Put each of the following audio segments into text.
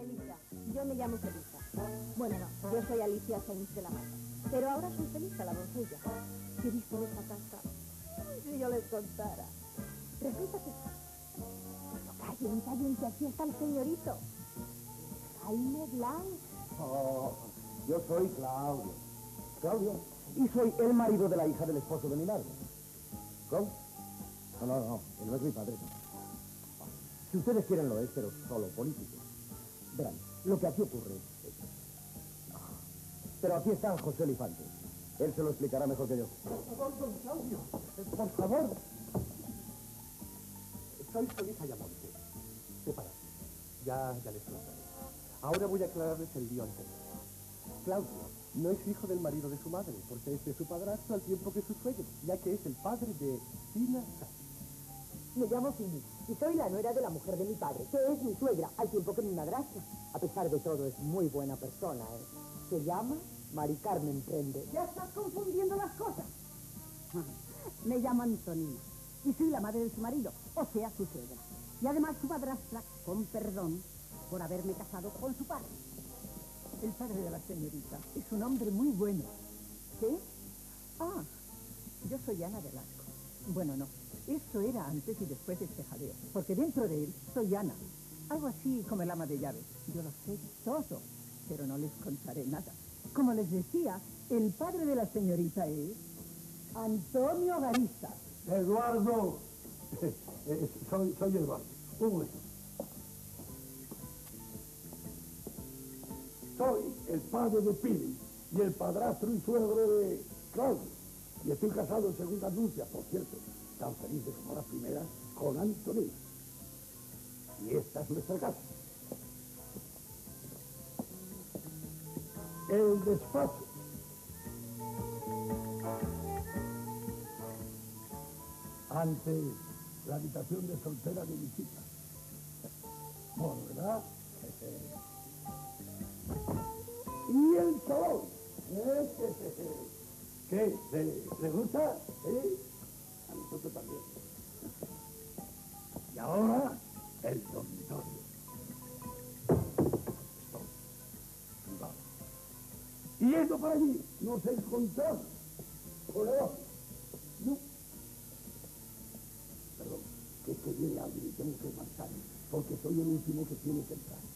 Felisa. Yo me llamo Felisa. Bueno, no, yo soy Alicia Sainz de la Mata. Pero ahora soy Felisa, la doncella. ¿Qué he visto de esta casa? Ay, si yo les contara. Resulta que... Callen, callen, que aquí está el señorito. Jaime Blanc. Oh, yo soy Claudio. Claudio. Y soy el marido de la hija del esposo de mi madre. ¿Cómo? No, él no es mi padre. Si ustedes quieren lo es, pero solo político. Verán, lo que aquí ocurre es... Pero aquí está José Elefante. Él se lo explicará mejor que yo. Por favor, don Claudio. Por favor. Soy Solís Ayamonte. Separa. Ya les contaré. Ahora voy a aclararles el lío anterior. Claudio no es hijo del marido de su madre, porque es de su padrastro al tiempo que su suegro, ya que es el padre de Tina Sánchez. Me llamo Fili y soy la nuera de la mujer de mi padre, que es mi suegra, al tiempo que mi madrastra. A pesar de todo, es muy buena persona, ¿eh? Se llama Mari Carmen Prende. Ya estás confundiendo las cosas. Me llamo Antonina y soy la madre de su marido, o sea, su suegra. Y además su madrastra, con perdón, por haberme casado con su padre. El padre de la señorita es un hombre muy bueno. ¿Qué? Ah, yo soy Ana Velasco. Bueno, no, eso era antes y después de este jaleo, porque dentro de él soy Ana. Algo así como el ama de llaves. Yo lo sé todo, pero no les contaré nada. Como les decía, el padre de la señorita es Antonio Gariza. Eduardo. Soy Eduardo. Un momento. Soy el padre de Pili y el padrastro y suegro de Claudio. Y estoy casado en segunda nupcia, por cierto, tan felices como la primera, con Antonina. Y esta es nuestra casa. El despacho. Antes, la habitación de soltera de visita. Bueno, ¿verdad? Y el salón. ¿Qué? ¿Le gusta? ¿Sí? A nosotros también. Y ahora, el dormitorio. Vamos. Y yendo para allí, nos encontramos con el otro. ¿No? Perdón, que es que viene alguien y tengo que marcharme, porque soy el último que tiene que entrar.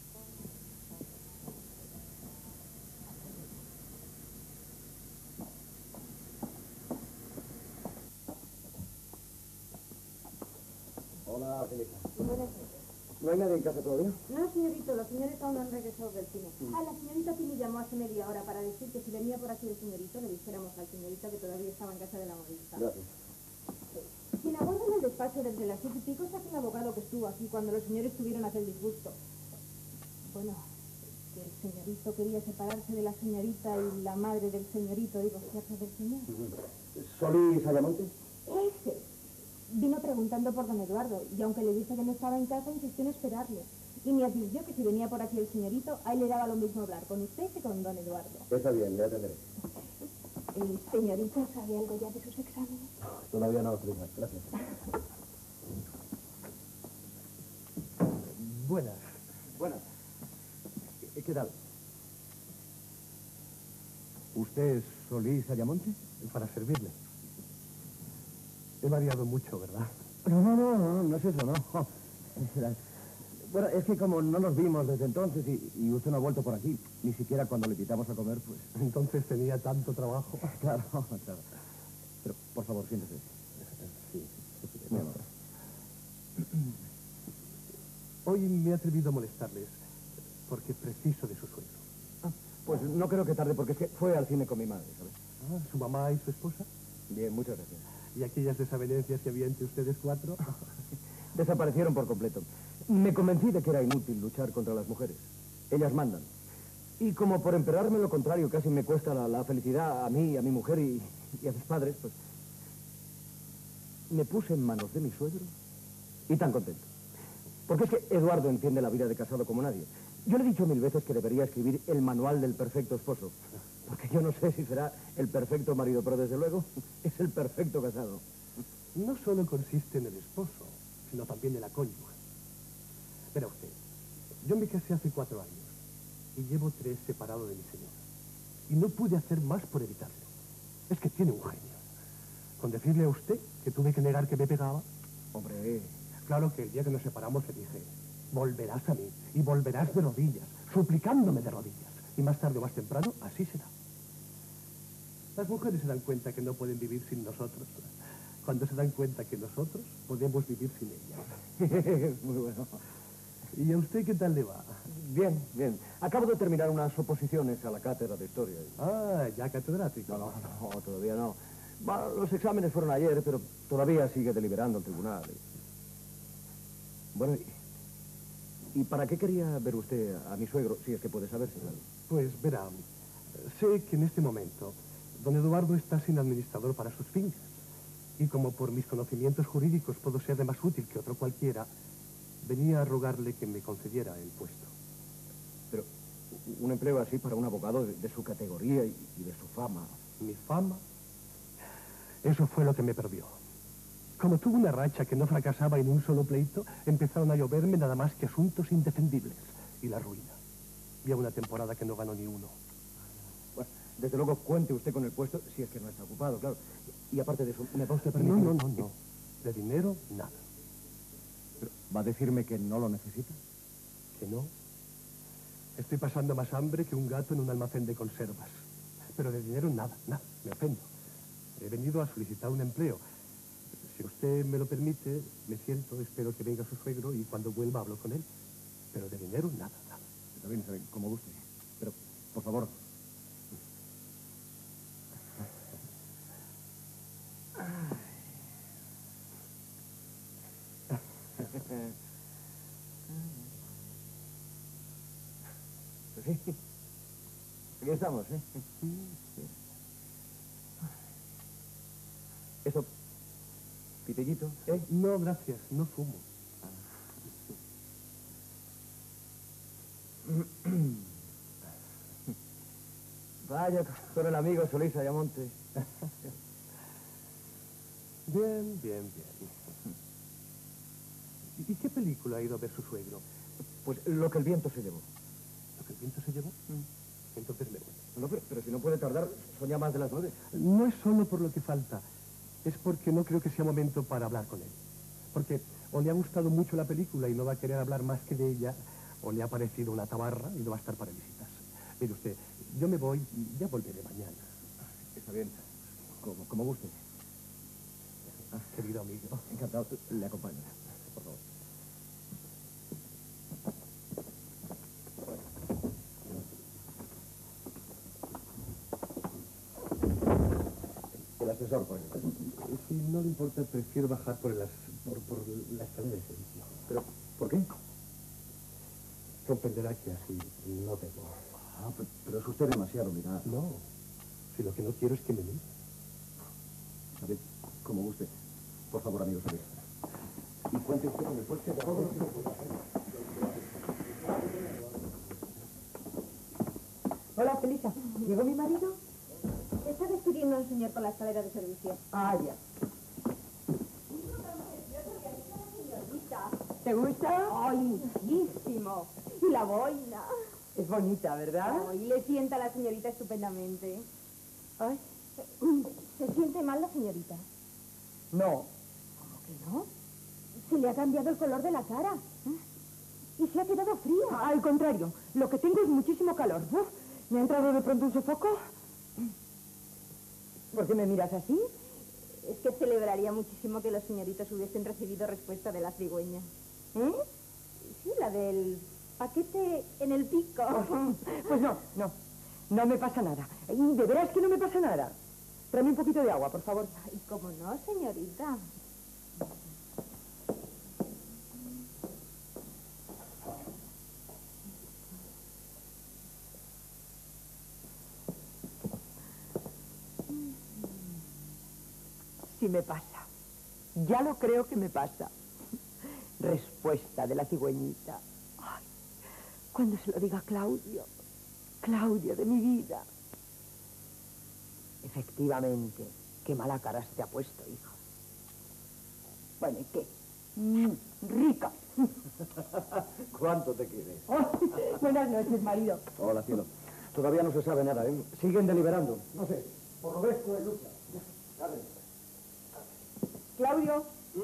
Hola, Felicia. Buenas noches. ¿No hay nadie en casa todavía? No, señorito, los señores aún no han regresado del cine. La señorita Pini llamó hace media hora para decir que si venía por aquí el señorito, le dijéramos al señorito que todavía estaba en casa de la modista. Gracias. Quien aguarda en el despacho desde las 7:00 es aquel abogado que estuvo aquí cuando los señores tuvieron aquel disgusto. Bueno, que el señorito quería separarse de la señorita y la madre del señorito divorciarse del señor. ¿Solís Ayamonte? Ese. Vino preguntando por don Eduardo, y aunque le dije que no estaba en casa, insistió en esperarle. Y me advirtió que si venía por aquí el señorito, a él le daba lo mismo hablar con usted que con don Eduardo. Está bien, le atenderé. ¿El señorito sabe algo ya de sus exámenes? Todavía no, Felicia. Gracias. Buenas. Buenas. ¿Qué tal? ¿Usted es Solís Ayamonte? Para servirle. He variado mucho, ¿verdad? No es eso, no. Bueno, es que como no nos vimos desde entonces y usted no ha vuelto por aquí, ni siquiera cuando le invitamos a comer, pues... Entonces tenía tanto trabajo. Claro. Pero, por favor, siéntese. Sí. Mi amor. Hoy me he atrevido a molestarles porque preciso de su suegro. Pues no creo que tarde, porque es que fue al cine con mi madre, ¿sabes? ¿Su mamá y su esposa? Bien, muchas gracias. ¿Y aquellas desavenencias que había entre ustedes cuatro? Desaparecieron por completo. Me convencí de que era inútil luchar contra las mujeres. Ellas mandan. Y como por emperarme lo contrario casi me cuesta la felicidad a mí, a mi mujer y a mis padres, pues... me puse en manos de mi suegro y tan contento. Porque es que Eduardo entiende la vida de casado como nadie. Yo le he dicho 1000 veces que debería escribir el manual del perfecto esposo. Porque yo no sé si será el perfecto marido, pero desde luego es el perfecto casado. No solo consiste en el esposo, sino también en la cónyuge. Verá usted, Yo me casé hace 4 años y llevo 3 separado de mi señora. Y no pude hacer más por evitarlo. Es que tiene un genio. Con decirle a usted que tuve que negar que me pegaba. Hombre, Claro que el día que nos separamos le dije, volverás a mí y volverás de rodillas, suplicándome de rodillas. Y más tarde o más temprano, así será. Las mujeres se dan cuenta que no pueden vivir sin nosotros. Cuando se dan cuenta que nosotros podemos vivir sin ellas. muy bueno. ¿Y a usted qué tal le va? Bien, bien. Acabo de terminar unas oposiciones a la cátedra de historia. Ah, ya catedrático. No, todavía no. Bueno, los exámenes fueron ayer, pero todavía sigue deliberando el tribunal. Bueno, ¿y para qué quería ver usted a mi suegro, si es que puede saberse? Pues verá, sé que en este momento don Eduardo está sin administrador para sus fincas. Y como por mis conocimientos jurídicos puedo ser de más útil que otro cualquiera, venía a rogarle que me concediera el puesto. Pero un empleo así para un abogado de su categoría y de su fama. ¿Mi fama? Eso fue lo que me perdió. Como tuve una racha que no fracasaba en un solo pleito, empezaron a lloverme nada más que asuntos indefendibles. Y la ruina. Había una temporada que no ganó ni uno. Bueno, desde luego cuente usted con el puesto si es que no está ocupado, claro. Y aparte de eso, ¿me va usted a permitir? No. De dinero, nada. ¿Pero va a decirme que no lo necesita? ¿Que no? Estoy pasando más hambre que un gato en un almacén de conservas. Pero de dinero, nada. Me ofendo. He venido a solicitar un empleo. Si usted me lo permite, me siento, espero que venga su suegro y cuando vuelva hablo con él. Pero de dinero, nada. Está bien, como guste. Pero, por favor. Pues sí. Aquí estamos, ¿eh? Eso, pitellito, ¿eh? No, gracias, no fumo. Vaya, con el amigo Solís Ayamonte. Bien. ¿Y qué película ha ido a ver su suegro? Pues lo que el viento se llevó. ¿Lo que el viento se llevó? Entonces me voy. No, pero si no puede tardar, son ya más de las 9. No es solo por lo que falta, es porque no creo que sea momento para hablar con él. Porque o le ha gustado mucho la película y no va a querer hablar más que de ella, o le ha parecido una tabarra y no va a estar para visitas. Mire usted, yo me voy y ya volveré mañana. Está bien, como guste. Querido amigo. Encantado, le acompaño. Por favor. El ascensor, por ejemplo. Si no le importa, prefiero bajar por la escalera de servicio. ¿Pero por qué? Comprenderá que así no debo. Ah, pero es usted demasiado mirado. No, si lo que no quiero es que me mire. A ver, como guste. Por favor, amigo Solís. Y cuente usted con el puesto de todo lo que pueda hacer. Hola, Felisa. ¿Llegó mi marido? Está despidiendo al señor por la escalera de servicio. Ah, ya. ¿Te gusta? ¡Ay, bellísimo! Y la boina. Es bonita, ¿verdad? Ay, le sienta a la señorita estupendamente. Ay, ¿Se siente mal la señorita? no. ¿Cómo que no? Se le ha cambiado el color de la cara. Y se ha quedado fría. Al contrario, lo que tengo es muchísimo calor. Uf, ¿me ha entrado de pronto un sofoco? ¿Por qué me miras así? Es que celebraría muchísimo que los señoritos hubiesen recibido respuesta de la cigüeña. ¿Eh? Sí, la del paquete en el pico. Pues no me pasa nada. Y de veras que no me pasa nada. Tráeme un poquito de agua, por favor. Ay, cómo no, señorita. Sí me pasa. Ya lo creo que me pasa. Respuesta de la cigüeñita. Ay, cuando se lo diga Claudio. Claudio de mi vida. Efectivamente, qué mala cara se te ha puesto, hijo. Bueno, ¿y qué? Rica. ¿Cuánto te quieres? Buenas noches, marido. Hola, cielo. Todavía no se sabe nada, ¿eh? Siguen deliberando. No sé, por lo ves, pues, Lucia. Dale. Claudio.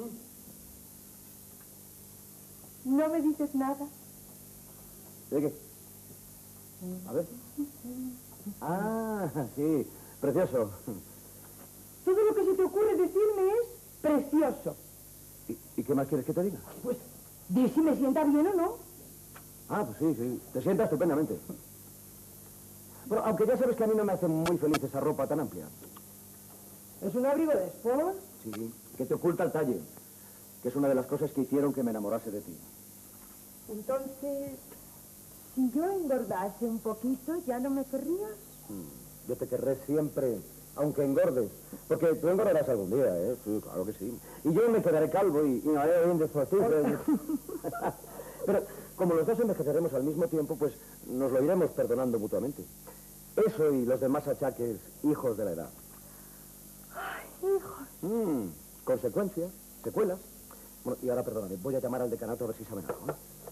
¿No me dices nada? ¿De qué? A ver. Ah, sí, precioso. Todo lo que se te ocurre decirme es precioso. ¿Y qué más quieres que te diga? Pues, di si me sienta bien o no. Ah, pues sí, sí. Te sienta estupendamente. Bueno, aunque ya sabes que a mí no me hace muy feliz esa ropa tan amplia. ¿Es un abrigo de sport? Sí, que te oculta el talle. Que es una de las cosas que hicieron que me enamorase de ti. Entonces, si yo engordase un poquito, ¿ya no me querrías? Yo te querré siempre, aunque engordes. Porque tú engordarás algún día, ¿eh? Sí, claro que sí. Y yo me quedaré calvo y me haré bien desfortivo. Pero como los dos envejeceremos al mismo tiempo, pues nos lo iremos perdonando mutuamente. Eso y los demás achaques, hijos de la edad. Ay, hijos. Consecuencias, secuelas. Bueno, y ahora perdóname, voy a llamar al decanato a ver si saben algo, ¿no?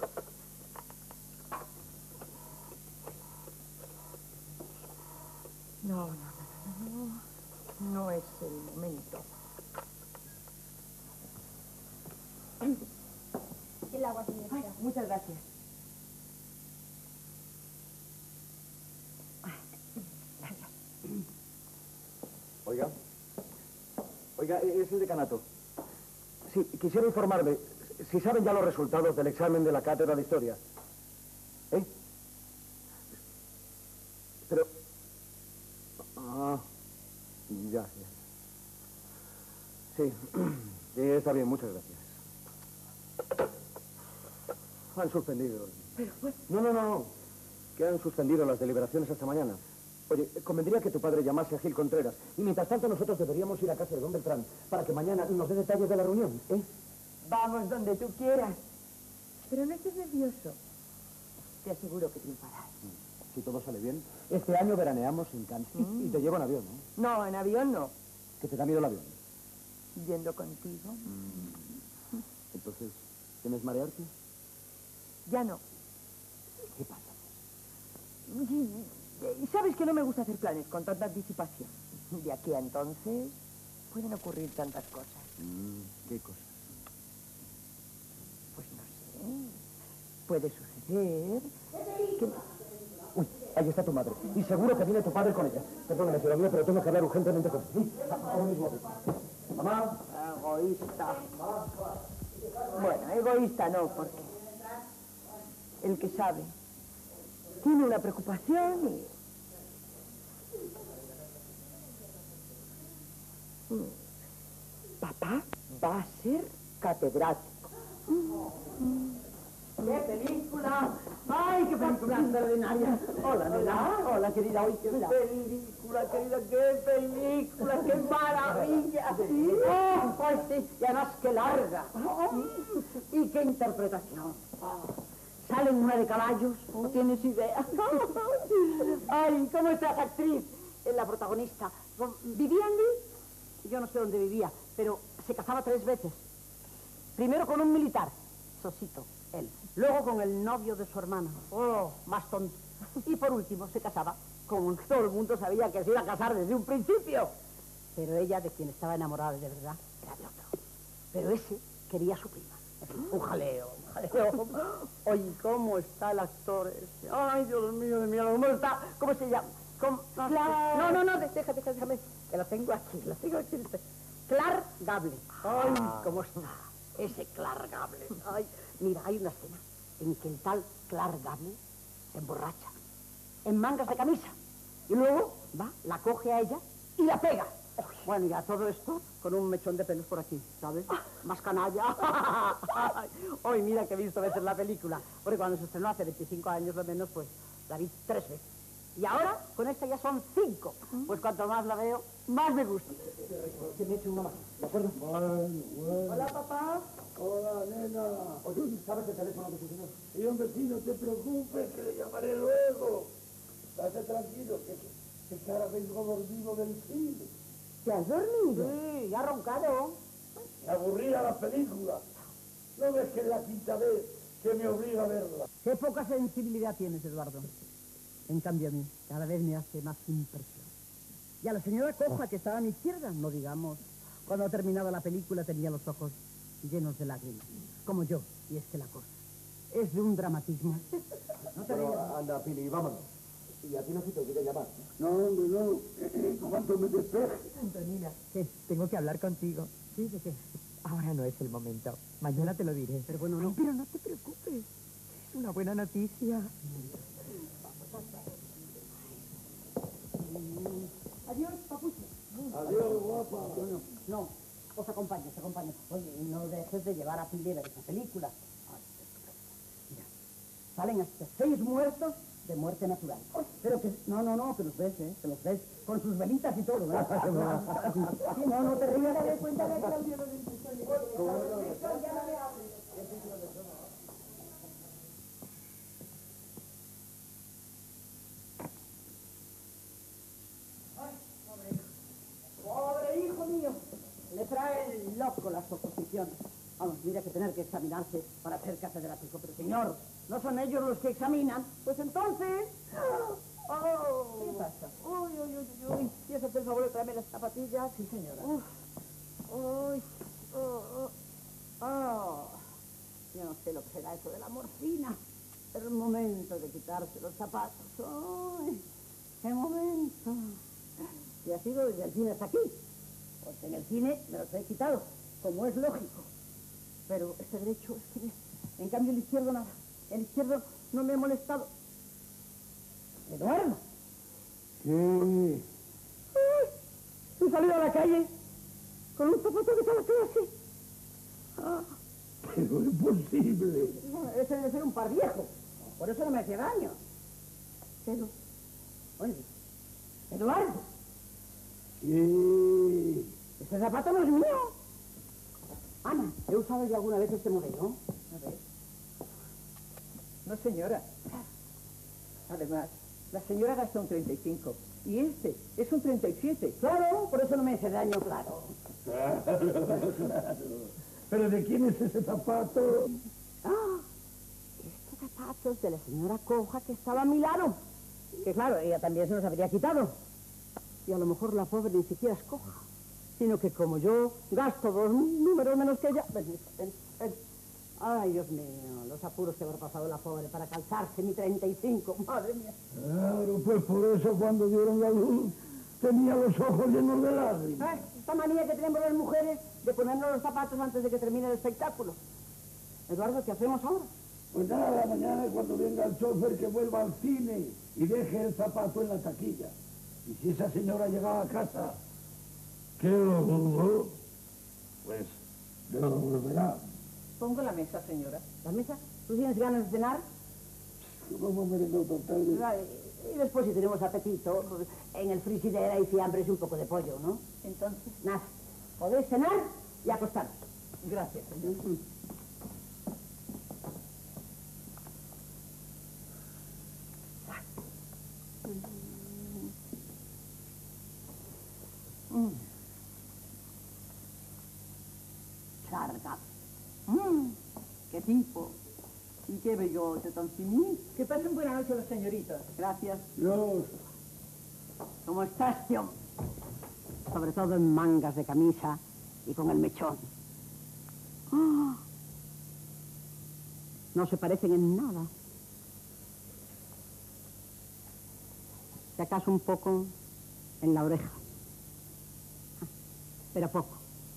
No es el momento. El agua, señorita. Ay, muchas gracias. Oiga, es el decanato. Sí, quisiera informarme si saben ya los resultados del examen de la cátedra de historia. ¿Eh? Pero... Ah, ya. Sí, está bien, muchas gracias. Han suspendido. Pero, pues... No. Que han suspendido las deliberaciones hasta mañana. Oye, convendría que tu padre llamase a Gil Contreras. Y mientras tanto nosotros deberíamos ir a casa de don Beltrán para que mañana nos dé detalles de la reunión, ¿eh? Vamos donde tú quieras. Pero no estés nervioso. Te aseguro que triunfarás. Si todo sale bien, este año veraneamos en Cannes. Y te llevo en avión, ¿no? No, en avión no. ¿Que te da miedo el avión? Yendo contigo. Entonces, ¿tienes marearte? Ya no. ¿Qué pasa? Sabes que no me gusta hacer planes con tanta anticipación. De aquí a entonces pueden ocurrir tantas cosas. ¿Qué cosas? Pues no sé. Puede suceder que... Uy, ahí está tu madre. Y seguro que viene tu padre con ella. Perdóname, cielo mío, pero tengo que hablar urgentemente con él. Ahora mismo. Mamá. Egoísta. Bueno, egoísta no, porque el que sabe tiene una preocupación y... Papá va a ser catedrático. ¡Qué película! ¡Ay, qué película extraordinaria! Hola, nena. Hola, querida. Hoy qué película, querida. ¡Qué película! ¡Qué maravilla! ¡Oh, pues sí! Y además, qué larga. Y qué interpretación. Salen una de caballos. ¿No tienes idea? ¡Ay, cómo está esa actriz! Es la protagonista. ¿Vivía allí? Yo no sé dónde vivía, pero se casaba 3 veces. Primero con un militar, Sosito, él. Luego con el novio de su hermana. Oh, más tonto. Y por último se casaba con todo el mundo sabía que se iba a casar desde un principio. Pero ella, de quien estaba enamorada de verdad, era de otro. Pero ese quería a su prima. Un jaleo, un jaleo. Oye, ¿cómo está el actor ese? Ay, Dios mío, ¿cómo está? ¿Cómo se llama? No, déjame. Que la tengo aquí. Clark Gable. Ay, ¿cómo está? Ese Clark Gable. Ay, mira, hay una escena en que el tal Clark Gable se emborracha en mangas de camisa. Y luego va, la coge a ella y la pega. Bueno, ya todo esto con un mechón de pelos por aquí, ¿sabes? Más canalla. Hoy mira que he visto veces la película. Porque cuando se estrenó hace 25 años lo menos, pues la vi 3 veces. Y ahora, con esta ya son 5. Pues cuanto más la veo, más me gusta. Que me eche una mano, ¿de acuerdo? Bueno. Hola, papá. Hola, nena. Oye, ¿sabes el teléfono de su señor? Y hombre, sí, no te preocupes, que le llamaré luego. Estate tranquilo, que ahora vengo dormido del cine. ¿Te has dormido? Sí, ya ha roncado. Me aburría la película. ¿No ves que es la quinta vez que me obliga a verla? Qué poca sensibilidad tienes, Eduardo. En cambio a mí, cada vez me hace más impresión. Y a la señora Coja, que estaba a mi izquierda, no digamos, cuando terminaba la película tenía los ojos llenos de lágrimas, como yo, y es que la cosa es de un dramatismo. No te digas. Anda, Pili, vámonos. Y a ti no se te olvide llamar. No, hombre, no. Cuando me despeje. Antonina, tengo que hablar contigo. ¿Sí? ¿De qué? Ahora no es el momento. Mañana te lo diré. Pero bueno, no. Ay, pero no te preocupes. Es una buena noticia. Adiós, papucho. Adiós, guapa. No, os acompaño, os acompaño. Oye, no dejes de llevar a Pili a ver esa película. Ay, mira, salen hasta 6 muertos de muerte natural. Pero que... No, que los ves, que los ves. Con sus velitas y todo, ¿verdad? Sí, no te rías. De cuenta de Claudio no le Pobre hijo mío, le traen loco las oposiciones. Vamos, mira que tener que examinarse para ser catedrático. Pero señor, ¿no son ellos los que examinan? Pues entonces... Oh. ¿Qué pasa? Uy. ¿Y eso, por favor, tráeme las zapatillas? Sí, señora. Yo no sé lo que será eso de la morfina. Pero el momento de quitarse los zapatos. ¡Ay! ¡Qué momento! Y ha sido desde el cine hasta aquí. Porque en el cine me los he quitado, como es lógico. Pero este derecho es que... En cambio el izquierdo nada. El izquierdo no me ha molestado. ¡Eduardo! ¿Qué? He salido a la calle con un zapato de cada clase. Pero es posible. Ese debe ser un par viejo. Por eso no me hace daño. Pero... Oye, Eduardo, ¿Qué? ese zapato no es mío. Ana, ¿he usado yo alguna vez este modelo? A ver. No, señora. Además, la señora gasta un 35 y este es un 37. Claro, por eso no me hace daño, claro. ¿Pero de quién es ese zapato? Este zapato es de la señora Coja que estaba a mi lado. Que claro, ella también se los habría quitado. Y a lo mejor la pobre ni siquiera es coja. Sino que como yo gasto 2 números menos que ella... Ven. Ay, Dios mío, los apuros que habrá pasado la pobre para calzarse mi 35. Madre mía. Claro, pues por eso cuando dieron la luz tenía los ojos llenos de lágrimas. Esta manía que tenemos las mujeres de ponernos los zapatos antes de que termine el espectáculo. Eduardo, ¿qué hacemos ahora? Pues nada, mañana cuando venga el chofer que vuelva al cine y deje el zapato en la taquilla. Y si esa señora llegaba a casa, que lo dudo, pues lo volverá. Pongo la mesa, señora. ¿La mesa? ¿Tú tienes ganas de cenar? ¿Cómo merendó tan tarde? Y después, si tenemos apetito, pues, en el frigider hay fiambres y un poco de pollo, ¿no? Entonces, Nada, podéis cenar y acostaros. gracias, señora. Charga. ¡Qué tipo! Y qué bellote tan finito. Que pasen buena noche los señoritos. Gracias. Dios. ¿Cómo estás, tío? Sobre todo en mangas de camisa y con el mechón. No se parecen en nada. Si acaso un poco en la oreja. Pero poco.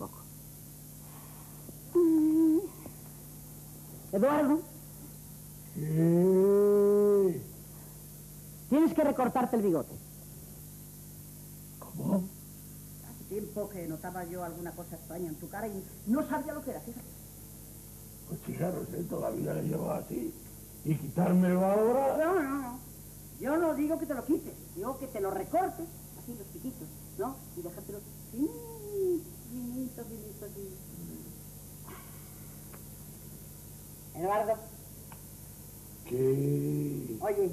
Eduardo, ¿Qué? tienes que recortarte el bigote. ¿Cómo? Hace tiempo que notaba yo alguna cosa extraña en tu cara y no sabía lo que era, fíjate. Pues chica, no sé, todavía le llevo así. ¿Y quitármelo ahora? No. Yo no digo que te lo quites, digo que te lo recortes, así los piquitos, ¿no? Y dejártelo finito. Eduardo, ¿Qué? oye.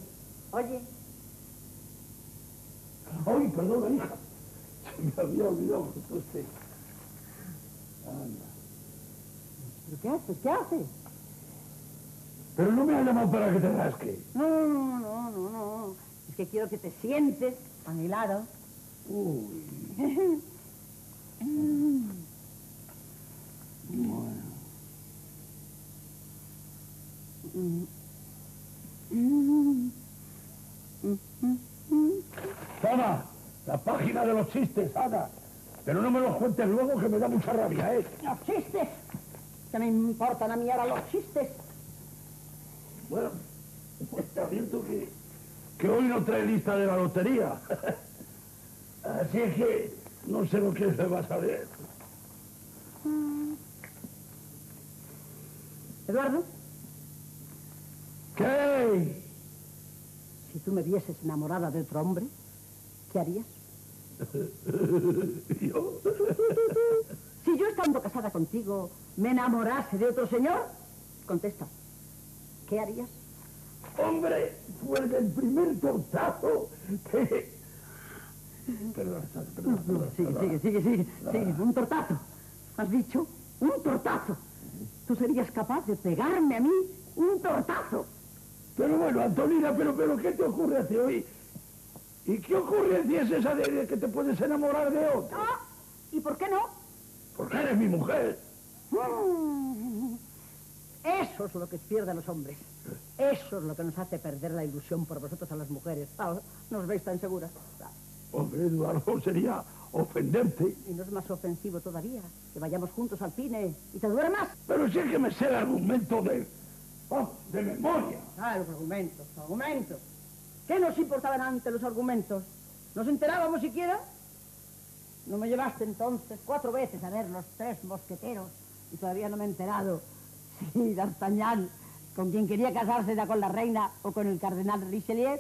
Ay, perdona, hija. Se me había olvidado justo usted. Anda. ¿Qué haces? ¿Qué haces? Pero no me has llamado para que te rasque. No. Es que quiero que te sientes a mi lado. Uy. Bueno. Ana, la página de los chistes, Ana. Pero no me los cuentes luego, que me da mucha rabia, ¿eh? ¡Los chistes! ¿Qué me importan a mí ahora los chistes? Bueno, pues te advierto que hoy no trae lista de la lotería. Así es que no sé lo que se va a saber. Eduardo, ¿Qué? si tú me vieses enamorada de otro hombre, ¿qué harías? ¿Yo? Si yo, estando casada contigo, me enamorase de otro señor, contesta, ¿qué harías? Hombre, fue el primer tortazo que... Perdón. Sigue, un tortazo. ¿Has dicho? Un tortazo. Tú serías capaz de pegarme a mí un tortazo. Pero bueno, Antonina, pero ¿qué te ocurre a ti hoy? ¿Y qué ocurrencia es esa de que te puedes enamorar de otro? Ah, ¿y por qué no? Porque eres mi mujer. Eso es lo que pierden los hombres. Eso es lo que nos hace perder la ilusión por vosotros a las mujeres. Ah, ¿no os veis tan seguras? Ah. Hombre, Eduardo, sería ofenderte. Y no es más ofensivo todavía que vayamos juntos al cine y te duermas. Pero sí que me sé el argumento de memoria. Ah, los argumentos. ¿Qué nos importaban antes los argumentos? ¿Nos enterábamos siquiera? ¿No me llevaste entonces 4 veces a ver los 3 mosqueteros? Y todavía no me he enterado si D'Artagnan, con quien quería casarse, era con la reina o con el cardenal Richelieu.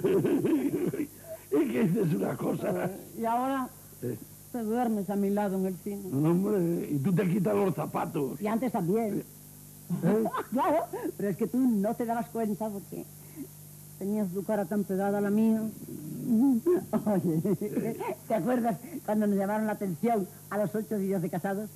¿Y que dices una cosa? Y ahora te duermes a mi lado en el cine. Hombre, y tú te quitas los zapatos. Y antes también. Claro, pero es que tú no te dabas cuenta porque tenías tu cara tan pegada a la mía. Oye, ¿te acuerdas cuando nos llamaron la atención a los 8 días de casados?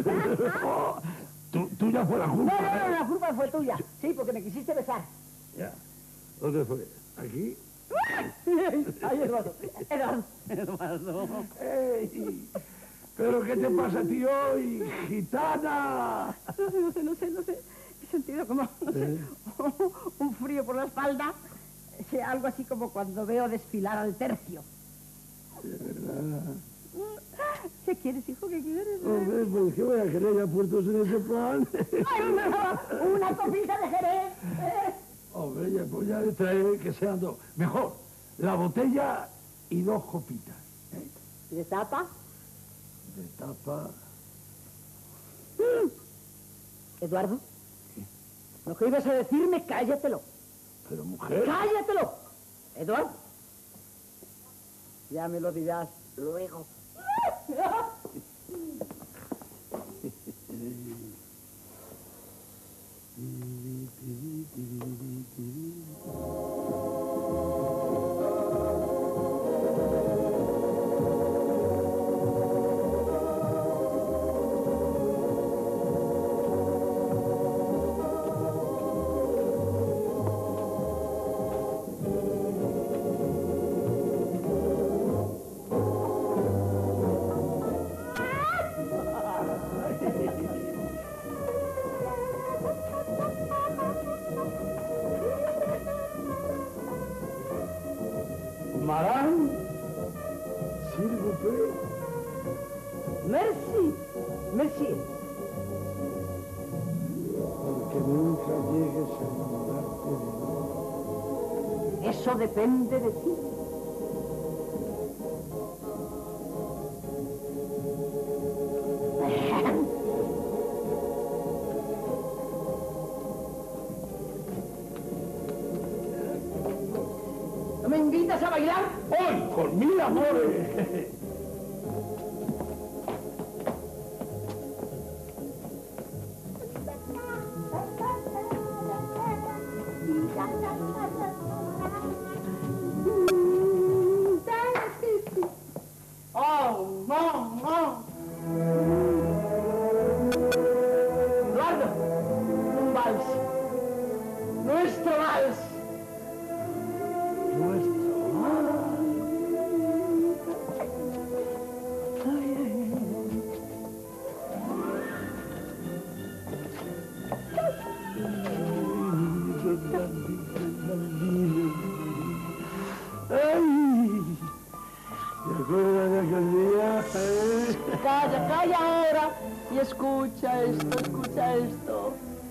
Tuya fue la culpa. No, la culpa fue tuya. Sí, porque me quisiste besar. Ya. ¿Dónde fue? ¿Aquí? Ay, Eduardo. ¡Ey! ¿Pero qué te pasa a ti hoy, gitana? No sé. He sentido como, un frío por la espalda. Algo así como cuando veo desfilar al tercio. De verdad. ¿Qué quieres, hijo? ¿Qué quieres? Hombre, pues ¿qué voy a querer ya puestos en ese plan? ¡Ay, una copita de Jerez! Hombre, ya pues ya trae que sean 2. Mejor, la botella y 2 copitas. ¿De tapa? De tapa. Eduardo, lo que ibas a decirme, cállatelo. Pero mujer... ¡Cállatelo! Eduardo, ya me lo dirás luego. Madame, s'il vous plaît. Merci. Porque nunca llegues a enamorarte de mí. Eso depende de ti. ¿No me invitas a bailar? ¡Hoy, con 1000 amores! ¡Oh, no! Eduardo, vals. Nuestro Calla, calla ahora y escucha esto, escucha esto.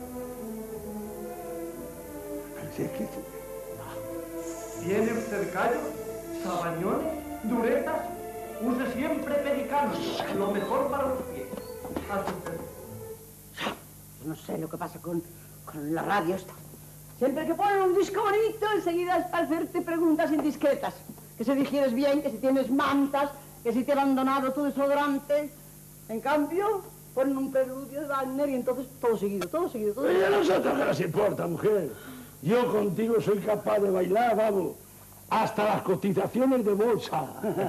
¿Tiene usted callos, sabañones, duretas? Use siempre pericanos, lo mejor para los pies. Haz usted. No sé lo que pasa con la radio esta. Siempre que ponen un disco bonito, enseguida es para hacerte preguntas indiscretas. Que si digieres bien, que si tienes mantas, que si te han donado tu desodorante. En cambio, ponen un preludio de Wagner y entonces todo seguido, todo seguido, todo seguido. Y a nosotros qué nos importa, mujer. Yo contigo soy capaz de bailar, vamos, hasta las cotizaciones de bolsa.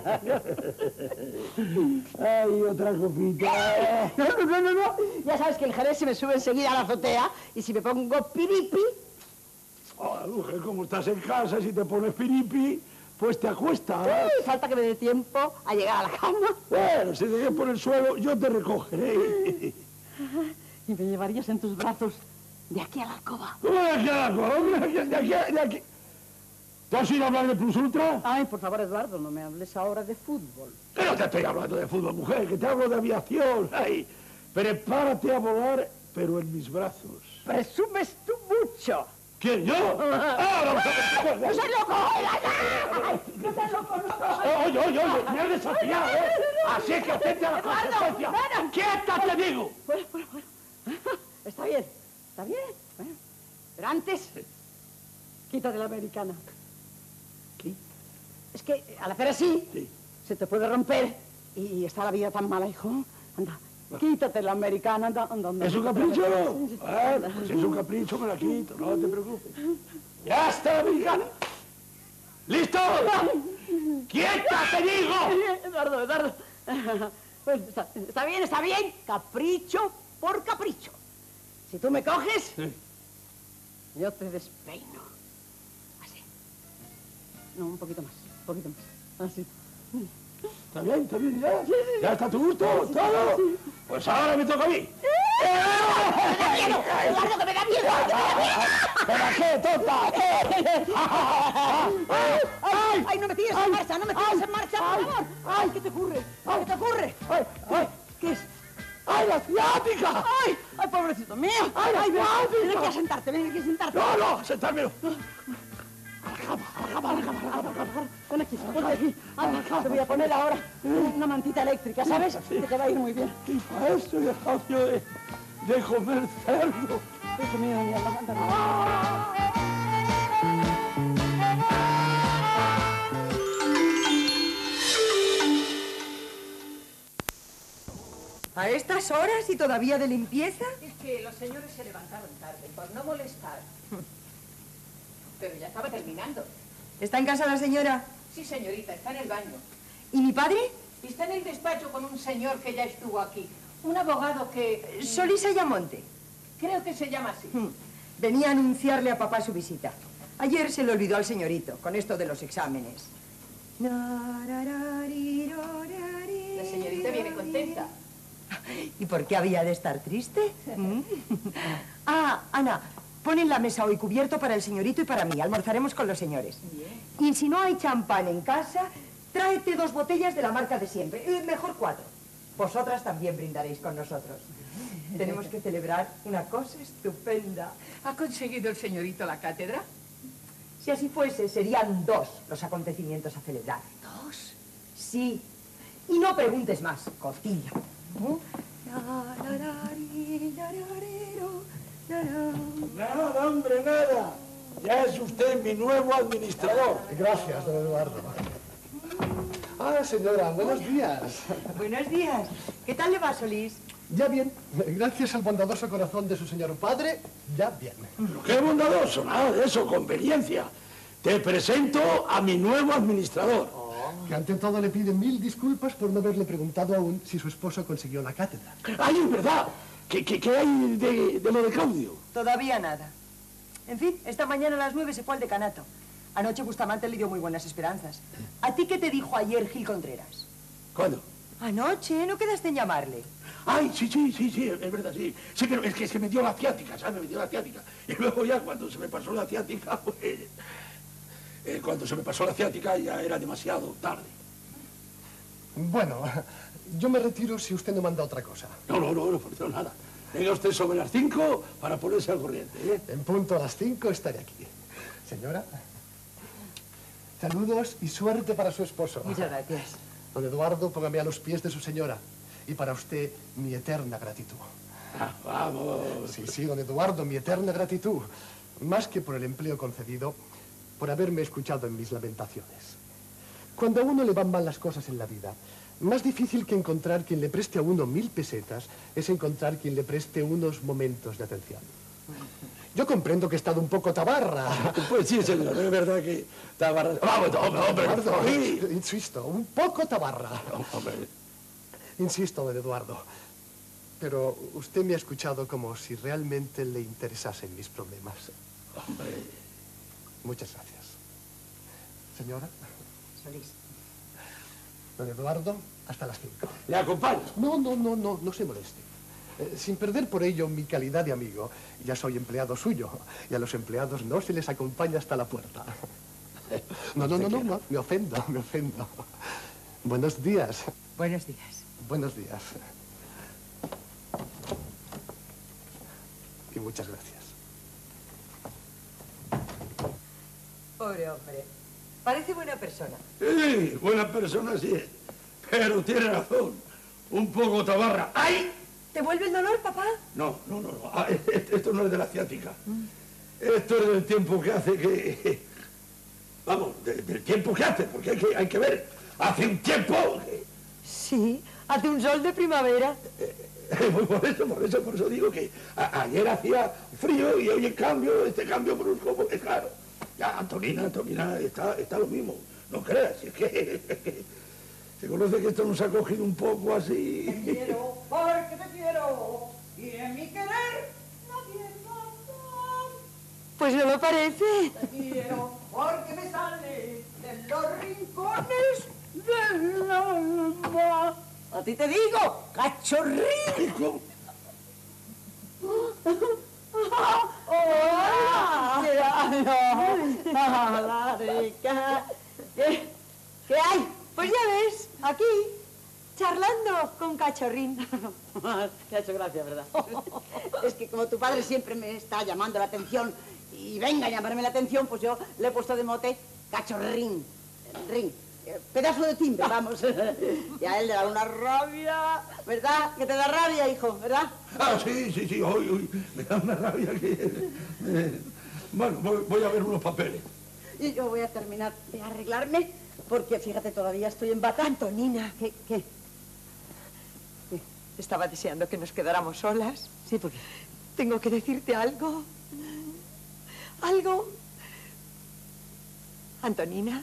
Ay, otra copita. No. Ya sabes que el Jerez se me sube enseguida a la azotea y si me pongo piripi... Oh, mujer, como estás en casa, si te pones piripi, pues te acuestas. Falta que me dé tiempo a llegar a la cama. Bueno, si te quedas por el suelo, yo te recogeré. Y me llevarías en tus brazos de aquí a la alcoba. ¿Cómo de aquí a la alcoba? Hombre, de aquí. ¿Tú has ido a hablar de Plus Ultra? Ay, por favor, Eduardo, no me hables ahora de fútbol. Que no te estoy hablando de fútbol, mujer, que te hablo de aviación. Ay, prepárate a volar, pero en mis brazos. Presumes tú mucho. ¿Quién, yo? ¡Ah, ¡No soy loco! ¡No soy loco! Oye, me has desafiado, ¿eh? Así que atente a las consecuencias. ¡Quiétate, digo! Bueno. Está bien. Bueno. Pero antes, quítate la americana. ¿Qué? Es que al hacer así, Sí. se te puede romper y está la vida tan mala, hijo. Anda, quítate la americana, anda. ¿Es un capricho? Bueno, pues si es un capricho me la quito, no te preocupes. ¡Ya está la americana! ¿Listo? ¡Quiétate, digo! Eduardo. Pues está bien. Capricho por capricho. Si tú me coges, Sí. yo te despeino. Así. No, un poquito más. Así. ¿Está bien ya? ¿Ya está a tu gusto? ¿Todo? Pues ahora me toca a mí. ¡Eduardo, que me da miedo! ¿Pero qué, tonta? ¡Ay, no me tires en marcha, por favor! ¡Ay, ¿qué te ocurre? ¡Ay! ¿Qué es? ¡Ay, la ciática! ¡Ay, pobrecito mío! ¡Ay, la ciática! Ven aquí a sentarte. No, sentarme no. A la cama. Ven aquí, ponte aquí. Te voy a poner ahora una mantita eléctrica, ¿sabes? Que te va a ir muy bien. Y para eso he dejado yo de comer cerdo. Hijo mío, mi alma, anda. ¿A estas horas y todavía de limpieza? Es que los señores se levantaron tarde, por no molestar. Pero ya estaba terminando. ¿Está en casa la señora? Sí, señorita, está en el baño. ¿Y mi padre? Está en el despacho con un señor que ya estuvo aquí. Un abogado que... Solís Ayamonte. Creo que se llama así. Venía a anunciarle a papá su visita. Ayer se le olvidó al señorito, con esto de los exámenes. La señorita viene contenta. ¿Y por qué había de estar triste? Ana, pon en la mesa hoy cubierto para el señorito y para mí. Almorzaremos con los señores. Bien. Y si no hay champán en casa, tráete 2 botellas de la marca de siempre. Mejor 4. Vosotras también brindaréis con nosotros. Tenemos que celebrar una cosa estupenda. ¿Ha conseguido el señorito la cátedra? Si así fuese, serían 2 los acontecimientos a celebrar. ¿2? Sí. Y no preguntes más, cotilla. Nada, hombre, nada. Ya es usted mi nuevo administrador. Gracias, don Eduardo. Ah, señora, buenos días. Buenos días. ¿Qué tal le va, Solís? Ya bien. Gracias al bondadoso corazón de su señor padre, ya bien. Pero qué bondadoso, nada de eso, conveniencia. Te presento a mi nuevo administrador. Que ante todo le pide 1000 disculpas por no haberle preguntado aún si su esposo consiguió la cátedra. ¡Ay, es verdad! ¿Qué hay de lo de Claudio? Todavía nada. En fin, esta mañana a las 9 se fue al decanato. Anoche Bustamante le dio muy buenas esperanzas. ¿A ti qué te dijo ayer Gil Contreras? ¿Cuándo? Anoche, ¿no quedaste en llamarle? Ay, sí, es verdad, sí. Sí, pero es que me dio la ciática, ¿sabes? Me dio la ciática. Y luego ya cuando se me pasó la ciática, pues... cuando se me pasó la ciática ya era demasiado tarde. Bueno, yo me retiro si usted no manda otra cosa. No, por eso nada. Venga usted sobre las 5 para ponerse al corriente, ¿eh? En punto a las 5 estaré aquí. Señora, saludos y suerte para su esposo. Muchas gracias. Don Eduardo, póngame a los pies de su señora. Y para usted, mi eterna gratitud. Ah, vamos. Sí, don Eduardo, mi eterna gratitud. Más que por el empleo concedido, por haberme escuchado en mis lamentaciones. Cuando a uno le van mal las cosas en la vida, más difícil que encontrar quien le preste a uno 1000 pesetas es encontrar quien le preste unos momentos de atención. Yo comprendo que he estado un poco tabarra. Pues sí, señor, es verdad que tabarra... Vamos, hombre, Eduardo, sí. insisto, un poco tabarra. Hombre. Insisto, don Eduardo. Pero usted me ha escuchado como si realmente le interesasen mis problemas. Hombre. Muchas gracias. Señora. Solís. Don Eduardo, hasta las 5. ¿Le acompaño? No se moleste. Sin perder por ello mi calidad de amigo, ya soy empleado suyo, y a los empleados no se les acompaña hasta la puerta. No, me ofendo. Buenos días. Buenos días. Buenos días. Y muchas gracias. Pobre hombre. Parece buena persona. Sí, buena persona sí es. Pero tiene razón. Un poco tabarra. ¡Ay! ¿Te vuelve el dolor, papá? No. Ah, esto no es de la ciática. Esto es del tiempo que hace que... Vamos, del tiempo que hace, porque hay que ver. Hace un tiempo que... Sí, hace un sol de primavera. Por eso digo que ayer hacía frío y hoy en cambio, este cambio brusco, porque claro, ya Antonina, está lo mismo. No creas, es que se conoce que esto nos ha cogido un poco así. Te quiero porque te quiero y en mi querer nadie más. Pues no lo parece. Te quiero porque me sale de los rincones del alma. A ti te digo, cachorrín. ¿Qué hay? Pues ya ves, aquí, charlando con Cachorrín. Te ha hecho gracia, ¿verdad? Es que como tu padre siempre me está llamando la atención y venga a llamarme la atención, pues yo le he puesto de mote Cachorrín. Ring. Pedazo de timbre, vamos. Y a él le da una rabia, ¿verdad? Que te da rabia, hijo, ¿verdad? Ah, sí, hoy me da una rabia que... Bueno, voy a ver unos papeles. Y yo voy a terminar de arreglarme, porque fíjate, todavía estoy en bata. Antonina, ¿Qué? estaba deseando que nos quedáramos solas. Sí, porque... Tengo que decirte algo. ¿Algo? Antonina,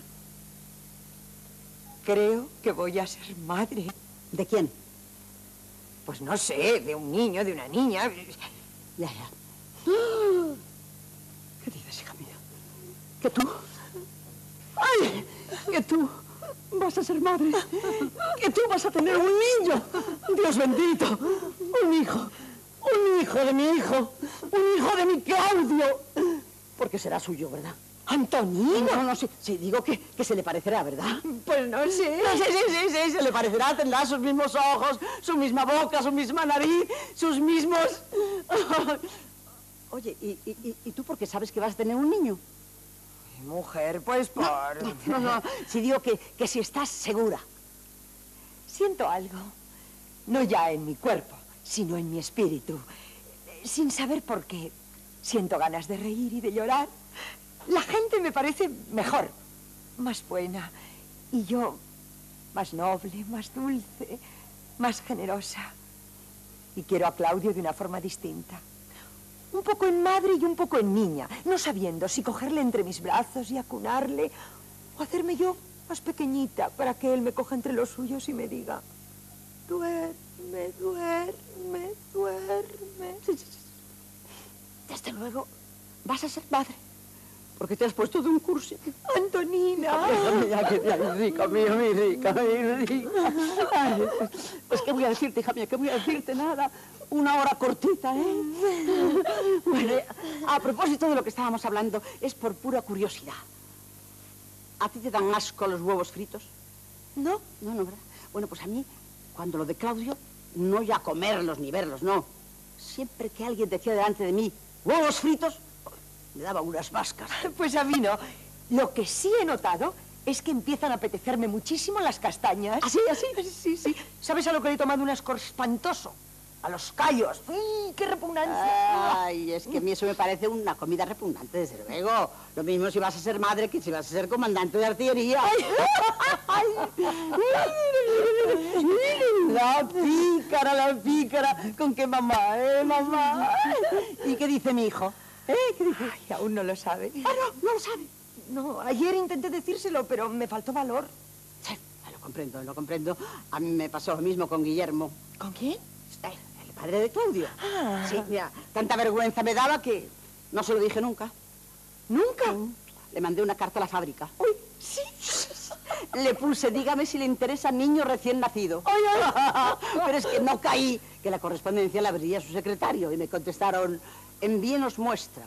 creo que voy a ser madre. ¿De quién? Pues no sé, de un niño, de una niña. Ya. ¿Qué dices, hija mía? ¿Que tú? ¡Ay! ¡Que tú vas a ser madre! ¡Que tú vas a tener un niño! ¡¡Dios bendito! ¡Un hijo! ¡Un hijo de mi hijo! ¡Un hijo de mi Claudio! Porque será suyo, ¿verdad? ¡Antonina! No, sí, digo que se le parecerá, ¿verdad? Pues no sé. Sí, se le parecerá, tendrá sus mismos ojos, su misma boca, su misma nariz, sus mismos... Oye, ¿y tú por qué sabes que vas a tener un niño? Mujer, pues por... No, si digo que si estás segura. Siento algo, no ya en mi cuerpo, sino en mi espíritu. Sin saber por qué, siento ganas de reír y de llorar. La gente me parece mejor, más buena. Y yo, más noble, más dulce, más generosa. Y quiero a Claudio de una forma distinta. Un poco en madre y un poco en niña, no sabiendo si cogerle entre mis brazos y acunarle, o hacerme yo más pequeñita para que él me coja entre los suyos y me diga: duerme, duerme, duerme. Desde luego, vas a ser madre. Porque te has puesto de un curso. Antonina. Hija mía, mi rica, mi rica. Ay, pues, ¿qué voy a decirte, hija mía? ¿Qué voy a decirte? Nada. Una hora cortita, ¿eh? Bueno, a propósito de lo que estábamos hablando, es por pura curiosidad. ¿A ti te dan asco los huevos fritos? No. No, ¿verdad? Bueno, pues a mí, cuando lo de Claudio, no ya comerlos ni verlos, no. Siempre que alguien decía delante de mí, huevos fritos, me daba unas vascas. Pues a mí no. Lo que sí he notado es que empiezan a apetecerme muchísimo las castañas. ¿Así, así? Sí, sí. ¿Sabes a lo que le he tomado un asco espantoso? A los callos. ¡Uy, qué repugnancia! Ay, es que a mí eso me parece una comida repugnante, desde luego. Lo mismo si vas a ser madre que si vas a ser comandante de artillería. Ay. La pícara. ¿Con qué mamá, mamá? ¿Y qué dice mi hijo? ¿Qué dice? Ay, aún no lo sabe. Ah, no lo sabe. No, ayer intenté decírselo, pero me faltó valor. Sí, lo comprendo. A mí me pasó lo mismo con Guillermo. ¿Con quién? El padre de Claudio. Ah. Sí, mira, tanta vergüenza me daba que no se lo dije nunca. ¿Nunca? Le mandé una carta a la fábrica. Uy, sí. Le puse, dígame si le interesa niño recién nacido. Ay. Pero es que no caí, que la correspondencia la abría su secretario y me contestaron, envíenos muestra.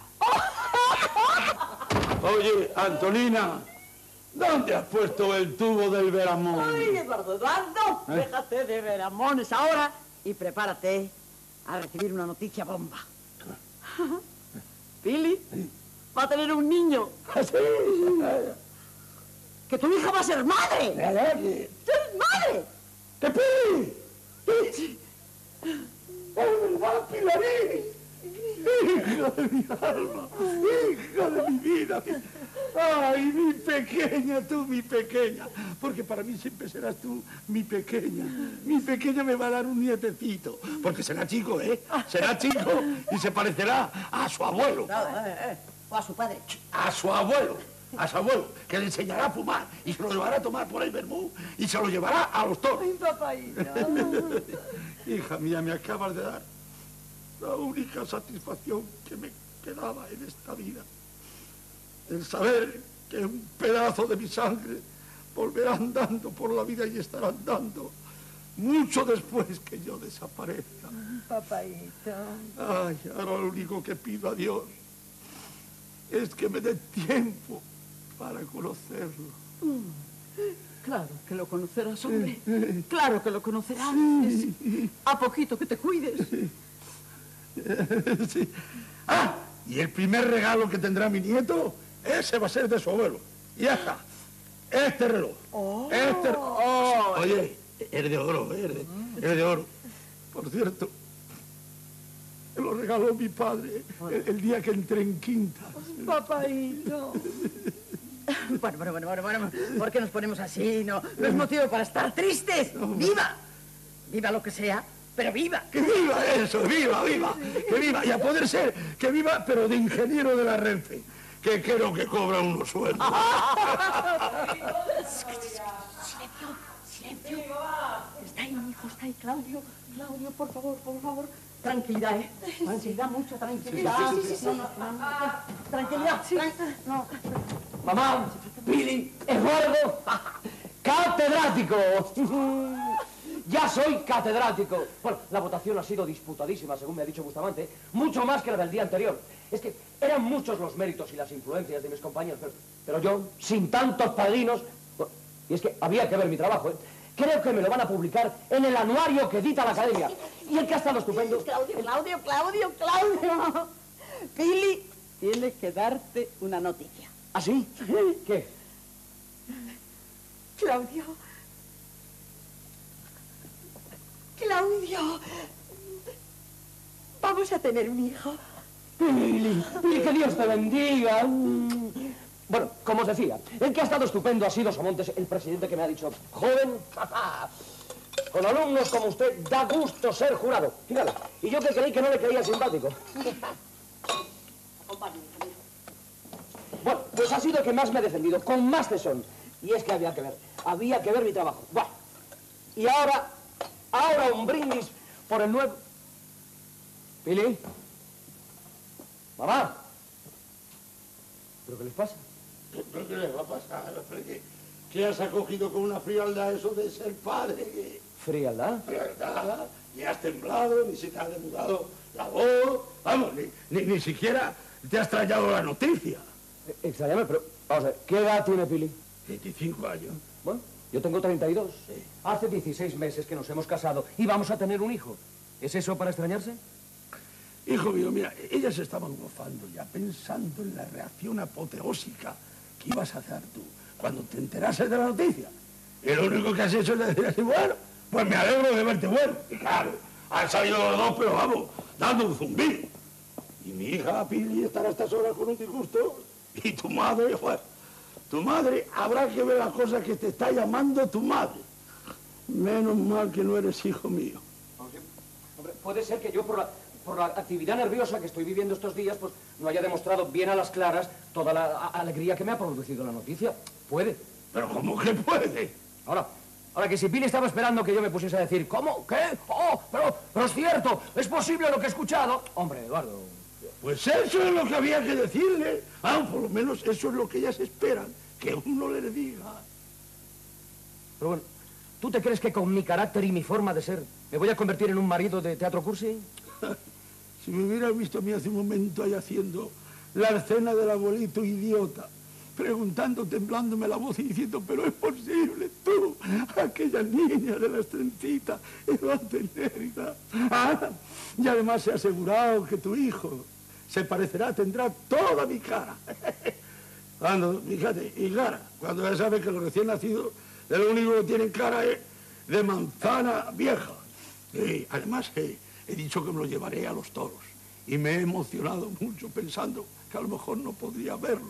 Oye, Antonina, ¿dónde has puesto el tubo del Veramón? Ay, Eduardo, déjate de veramones ahora y prepárate a recibir una noticia bomba. Pili va a tener un niño. ¿Sí? ¡Que tu hija va a ser madre! ¡Ser madre! ¡Que Pili! ¡Es verdad, Pilarín! ¡Hija de mi alma! ¡Hija de mi vida! ¡Ay, mi pequeña, tú, mi pequeña! Porque para mí siempre serás tú, mi pequeña. Mi pequeña me va a dar un nietecito. Porque será chico, ¿eh? Será chico y se parecerá a su abuelo. O a su padre. A su abuelo, que le enseñará a fumar y se lo llevará a tomar por el vermú y se lo llevará a los toros. Ay, papaíto. Hija mía, me acabas de dar la única satisfacción que me quedaba en esta vida. El saber que un pedazo de mi sangre volverá andando por la vida y estará andando mucho después que yo desaparezca. Papaíto. Ay, ahora lo único que pido a Dios es que me dé tiempo para conocerlo. Claro que lo conocerás, hombre. Claro que lo conocerás. Sí. A poquito que te cuides. Sí. Ah, y el primer regalo que tendrá mi nieto, ese va a ser de su abuelo. Y ya está. Este reloj. Oye, es de oro, es de oro. Por cierto, me lo regaló mi padre el día que entré en quinta. Papaíto. Bueno, ¿por qué nos ponemos así? No es motivo para estar tristes. ¡Viva! Viva lo que sea, pero viva. ¡Que viva eso! ¡Viva! ¡Que viva! Y a poder ser que viva, pero de ingeniero de la Renfe, que creo que cobra unos sueldos. Silencio. Está ahí, mi hijo, está ahí, Claudio. Claudio, por favor. Tranquilidad, ¿eh? Tranquilidad, mucha tranquilidad. Sí. No. Tranquilidad. No. Mamá, Pili, Eduardo, catedrático. Ya soy catedrático. Bueno, la votación ha sido disputadísima, según me ha dicho Bustamante, mucho más que la del día anterior. Es que eran muchos los méritos y las influencias de mis compañeros, pero yo, sin tantos padrinos, y es que había que ver mi trabajo, ¿eh? Creo que me lo van a publicar en el anuario que edita la Academia. Y el que ha estado estupendo. Claudio. Pili, tienes que darte una noticia. ¿Ah, sí? ¿Qué? Claudio. Vamos a tener un hijo. Pili, que Dios te bendiga. Bueno, como os decía, el que ha estado estupendo ha sido Somontes, el presidente que me ha dicho, joven, con alumnos como usted da gusto ser jurado. Fíjate, y yo que creí que no le creía simpático. Bueno, pues ha sido el que más me ha defendido, con más tesón. Y es que había que ver mi trabajo. Bueno, y ahora un brindis por el nuevo... Pili, mamá, ¿Pero qué les pasa? ¿Qué les va a pasar? ¿Qué has acogido con una frialdad eso de ser padre? ¿Frialdad? Frialdad. Ni has temblado, ni se te ha demudado la voz. Vamos, ni siquiera te ha extrañado la noticia. Extrañame, pero vamos a ver, ¿qué edad tiene Pili? 25 años. Bueno, yo tengo 32. Sí. Hace 16 meses que nos hemos casado y vamos a tener un hijo. ¿Es eso para extrañarse? Hijo mío, mira, ellas estaban gozando ya, pensando en la reacción apoteósica que ibas a hacer tú cuando te enterases de la noticia. Y lo único que has hecho es decir así, bueno, pues me alegro de verte bueno. Y claro, han salido los dos, pero vamos, dando un zumbido. Y mi hija Pili estará a estas horas con un disgusto. Y tu madre, bueno, tu madre habrá que ver las cosas que te está llamando tu madre. Menos mal que no eres hijo mío. Hombre, puede ser que yo por la actividad nerviosa que estoy viviendo estos días, pues no haya demostrado bien a las claras toda la alegría que me ha producido la noticia. Puede. ¿Pero cómo que puede? Ahora que si Pili estaba esperando que yo me pusiese a decir, ¿cómo? ¿Qué? ¡Oh! Pero es cierto, es posible lo que he escuchado. Hombre, Eduardo. Pues eso es lo que había que decirle. Por lo menos eso es lo que ellas esperan, que uno le diga. Pero bueno, ¿tú te crees que con mi carácter y mi forma de ser me voy a convertir en un marido de teatro cursi? Si me hubieras visto a mí hace un momento ahí haciendo la escena del abuelito idiota, preguntando, temblándome la voz y diciendo, pero es posible, tú, aquella niña de las trencitas, va a tener hija. Y además se ha asegurado que tu hijo se parecerá, tendrá toda mi cara. Fíjate, y cara, cuando ya sabes que los recién nacidos, de lo único que tienen cara es de manzana vieja. Y además he dicho que me lo llevaré a los toros. Y me he emocionado mucho pensando que a lo mejor no podría verlo.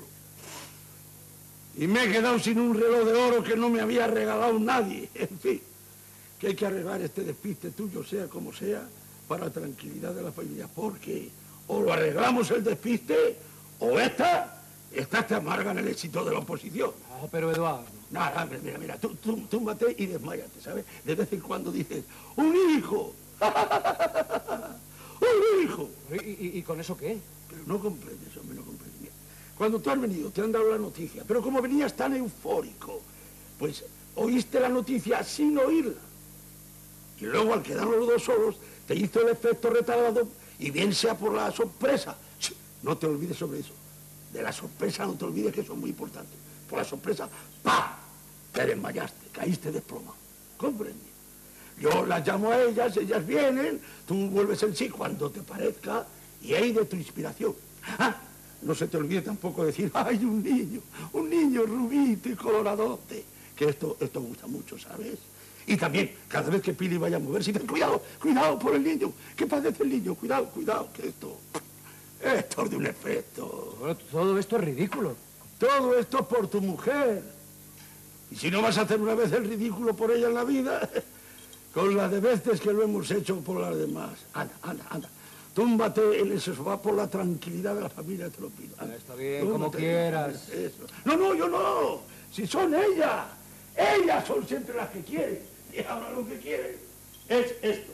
Y me he quedado sin un reloj de oro que no me había regalado nadie. En fin, que hay que arreglar este despiste tuyo, sea como sea, para la tranquilidad de la familia. Porque o lo arreglamos el despiste, o estas te amargan el éxito de la oposición. Pero Eduardo... Nada, hombre, mira, túmbate y desmáyate, ¿sabes? De vez en cuando dices, ¡un hijo! ¡Un hijo! ¿Y con eso qué? Pero no comprendes, hombre, no comprendes. Mira, cuando tú has venido, te han dado la noticia, pero como venías tan eufórico, pues oíste la noticia sin oírla. Y luego, al quedar los dos solos, te hizo el efecto retardado y bien sea por la sorpresa. No te olvides sobre eso. De la sorpresa no te olvides, que eso es muy importante. Por la sorpresa, ¡pah!, te desmayaste, caíste desplomado. ¿Comprende? Yo las llamo a ellas vienen, tú vuelves en sí cuando te parezca y ahí de tu inspiración. No se te olvide tampoco decir, ¡ay, un niño rubito y coloradote! Que esto gusta mucho, ¿sabes? Y también, cada vez que Pili vaya a moverse, cuidado por el niño, que padece el niño, cuidado, que esto es de un efecto. Bueno, todo esto es ridículo. Todo esto es por tu mujer. Y si no vas a hacer una vez el ridículo por ella en la vida, con las de veces que lo hemos hecho por las demás. Anda. Túmbate en ese sofá por la tranquilidad de la familia, te lo pido. Anda. Está bien, como quieras. Eso. No, yo no. Si son ellas. Ellas son siempre las que quieren. Y ahora lo que quieren es esto.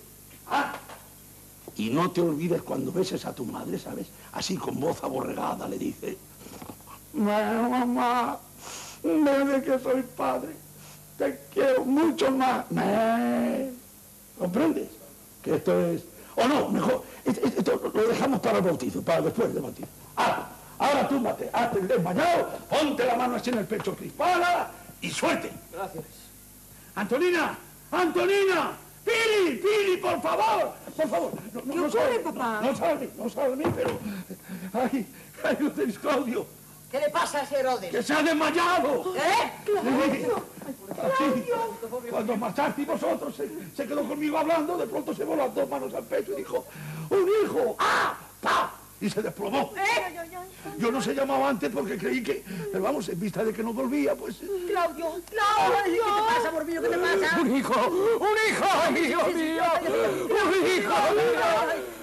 Y no te olvides cuando beses a tu madre, ¿sabes? Así con voz aborregada le dices, mamá, desde que soy padre, te quiero mucho más. ¿Comprendes? Que esto es... O no, mejor, esto lo dejamos para el bautizo, para después del bautizo. Ahora túmbate, hazte el desmayado, ponte la mano así en el pecho crispada y suelte. Gracias. ¡Antonina! ¡Pili, por favor! ¿Qué ocurre, papá? No sabe, pero... ¡Ay, no tenéis Claudio! ¿Qué le pasa a ese Herodes? ¡Que se ha desmayado! Claudio. Cuando marchasteis vosotros, se quedó conmigo hablando, de pronto se voló las dos manos al pecho y dijo, ¡un hijo! ¡Pa! Y se desplomó. Yo no se llamaba antes porque creí que... Pero vamos, en vista de que no volvía, pues... Claudio. ¿Qué te pasa, Morbillo? ¿Qué te pasa? ¡Un hijo, amigo mío! ¡Un hijo!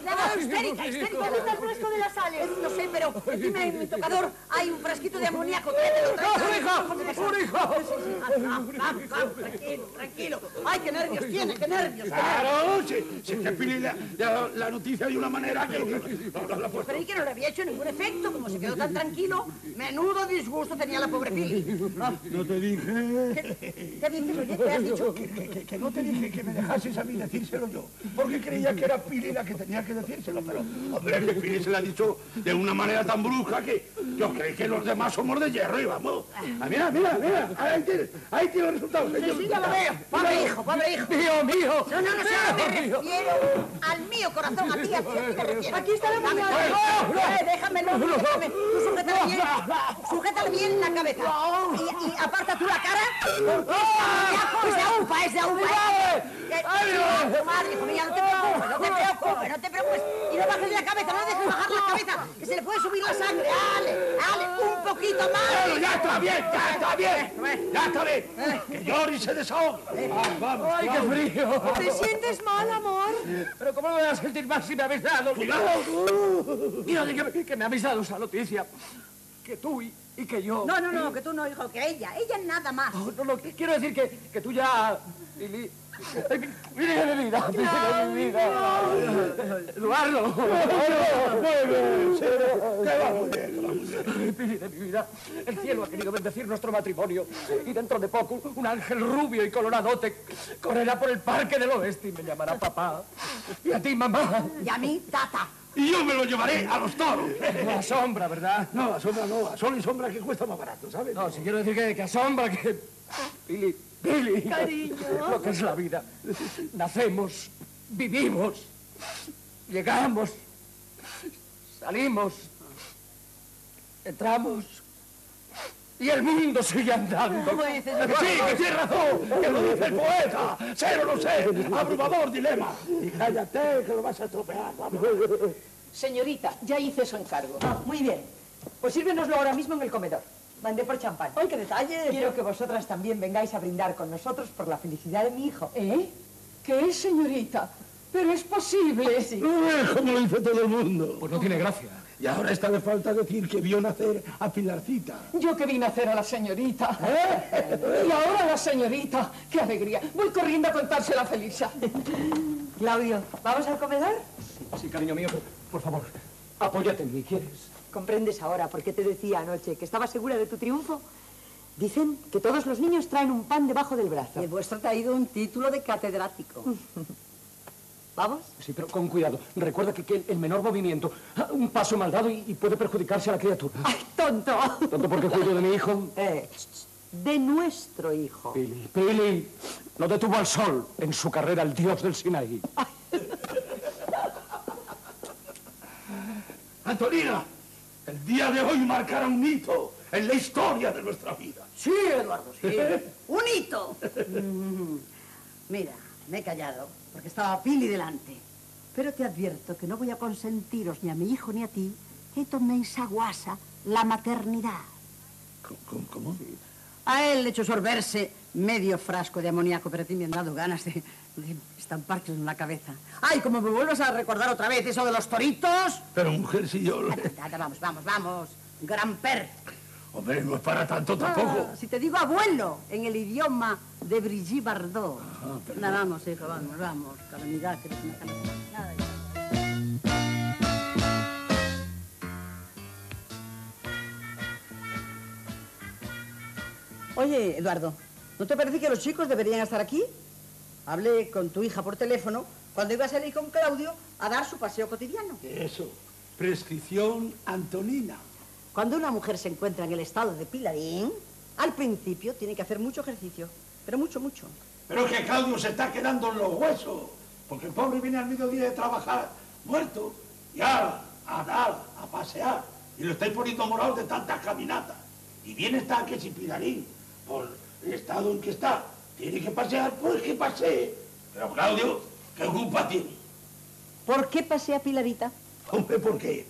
histérica, histérica. ¿Dónde está el frasco de las sales? No sé, pero encima en mi tocador hay un frasquito de amoníaco. ¡Un hijo! Vamos, tranquilo. Ay, qué nervios tiene, qué nervios. Claro, si te Pili la noticia de una manera que... Creí que no le había hecho ningún efecto, como se quedó tan tranquilo. Menudo disgusto tenía la pobre Pili. No te dije... ¿Qué dices, oye? ¿Qué has dicho? Que no te dije que me dejases a mí decírselo yo, porque creía que era Pili la que tenía que decírselo, pero, hombre, que Pili se lo ha dicho de una manera tan brusca que yo creí que los demás somos de hierro y vamos. Mira, ahí tiene el resultado, señor. Sí, ya lo veo. Pobre hijo. Mío. No, me refiero al mío corazón, a ti me refiero. Aquí está la muñeca. Déjamelo. Tú sujétale bien la cabeza. Y aparta tú la cara, porque es de aupa. Madre, hijo mío, no te preocupes. Y no bajes la cabeza, no dejes bajar la cabeza, que se le puede subir la sangre. Ale, un poquito más. Bueno, ya está bien. Que llore y se desahogue. Vamos. ¡Ay, qué frío! ¿Te sientes mal, amor? Pero ¿cómo me voy a sentir mal si me habéis dado? ¡Cuidado! Mira, que me habéis dado esa noticia. Que tú y que yo... No, que tú no, hijo, que ella nada más. No, quiero decir que tú ya... Mira mi vida. Eduardo. Pili de mi vida, el cielo ha querido bendecir nuestro matrimonio y dentro de poco un ángel rubio y coloradote correrá por el parque del oeste y me llamará papá. Y a ti, mamá. Y a mí, tata. Y yo me lo llevaré a los toros. A sombra, ¿verdad? No, a sombra no, a sol y sombra que cuesta más barato, ¿sabes? No, si quiero decir que a sombra, que... Pili. Cariño. Lo que es la vida. Nacemos, vivimos, llegamos, salimos, entramos y el mundo sigue andando. Que sí, que tienes razón, que lo dice el poeta. Sé o no sé, abrumador dilema. Y cállate, que lo vas a estropear, vamos. Señorita, ya hice su encargo. Muy bien. Pues sírvenoslo ahora mismo en el comedor. Mandé por champán. ¡Ay, qué detalle! Quiero que vosotras también vengáis a brindar con nosotros por la felicidad de mi hijo. ¿Eh? ¿Qué es, señorita? Pero es posible. Sí. No es como lo dice todo el mundo. Pues no tiene gracia. Y ahora está de falta decir que vio nacer a Pilarcita. Yo que vine a hacer a la señorita. Y ahora la señorita. ¡Qué alegría! Voy corriendo a contársela a Felisa. Claudio, ¿vamos al comedor? Sí, cariño mío, pero, por favor, apóyate en mí, ¿quieres? ¿Comprendes ahora por qué te decía anoche que estaba segura de tu triunfo? Dicen que todos los niños traen un pan debajo del brazo. Y el vuestro ha traído un título de catedrático. ¿Vamos? Sí, pero con cuidado. Recuerda que el menor movimiento, un paso mal dado y puede perjudicarse a la criatura. ¡Ay, tonto! ¿Tonto porque cuido de mi hijo? De nuestro hijo. Pili, no detuvo al sol en su carrera el dios del Sinaí. Antonina, el día de hoy marcará un hito en la historia de nuestra vida. Sí, Eduardo, sí. ¡Un hito! Mira, me he callado, porque estaba Pili delante. Pero te advierto que no voy a consentiros ni a mi hijo ni a ti que toméis a guasa la maternidad. ¿Cómo? A él le he hecho sorberse medio frasco de amoníaco, pero a ti me han dado ganas de estamparte en la cabeza. ¡Ay, como me vuelvas a recordar otra vez eso de los toritos! Pero mujer, si yo... Vamos. Gran-père. Hombre, no es para tanto tampoco. Si te digo abuelo, en el idioma de Brigitte Bardot. Vamos, hijo, vamos. Calamidad, que eres una calamidad. Nada, ya. Oye, Eduardo, ¿no te parece que los chicos deberían estar aquí? Hablé con tu hija por teléfono cuando iba a salir con Claudio a dar su paseo cotidiano. Eso, prescripción Antonina. Cuando una mujer se encuentra en el estado de Pilarín, al principio tiene que hacer mucho ejercicio, pero mucho. Pero que Claudio se está quedando en los huesos, porque el pobre viene al mediodía de trabajar muerto, y ahora a dar, a pasear, y lo estáis poniendo morado de tantas caminatas. Y bien está que si Pilarín, por el estado en que está, tiene que pasear, pues que pasee. Pero Claudio, ¿qué culpa tiene? ¿Por qué pasea Pilarita? Hombre, ¿por qué?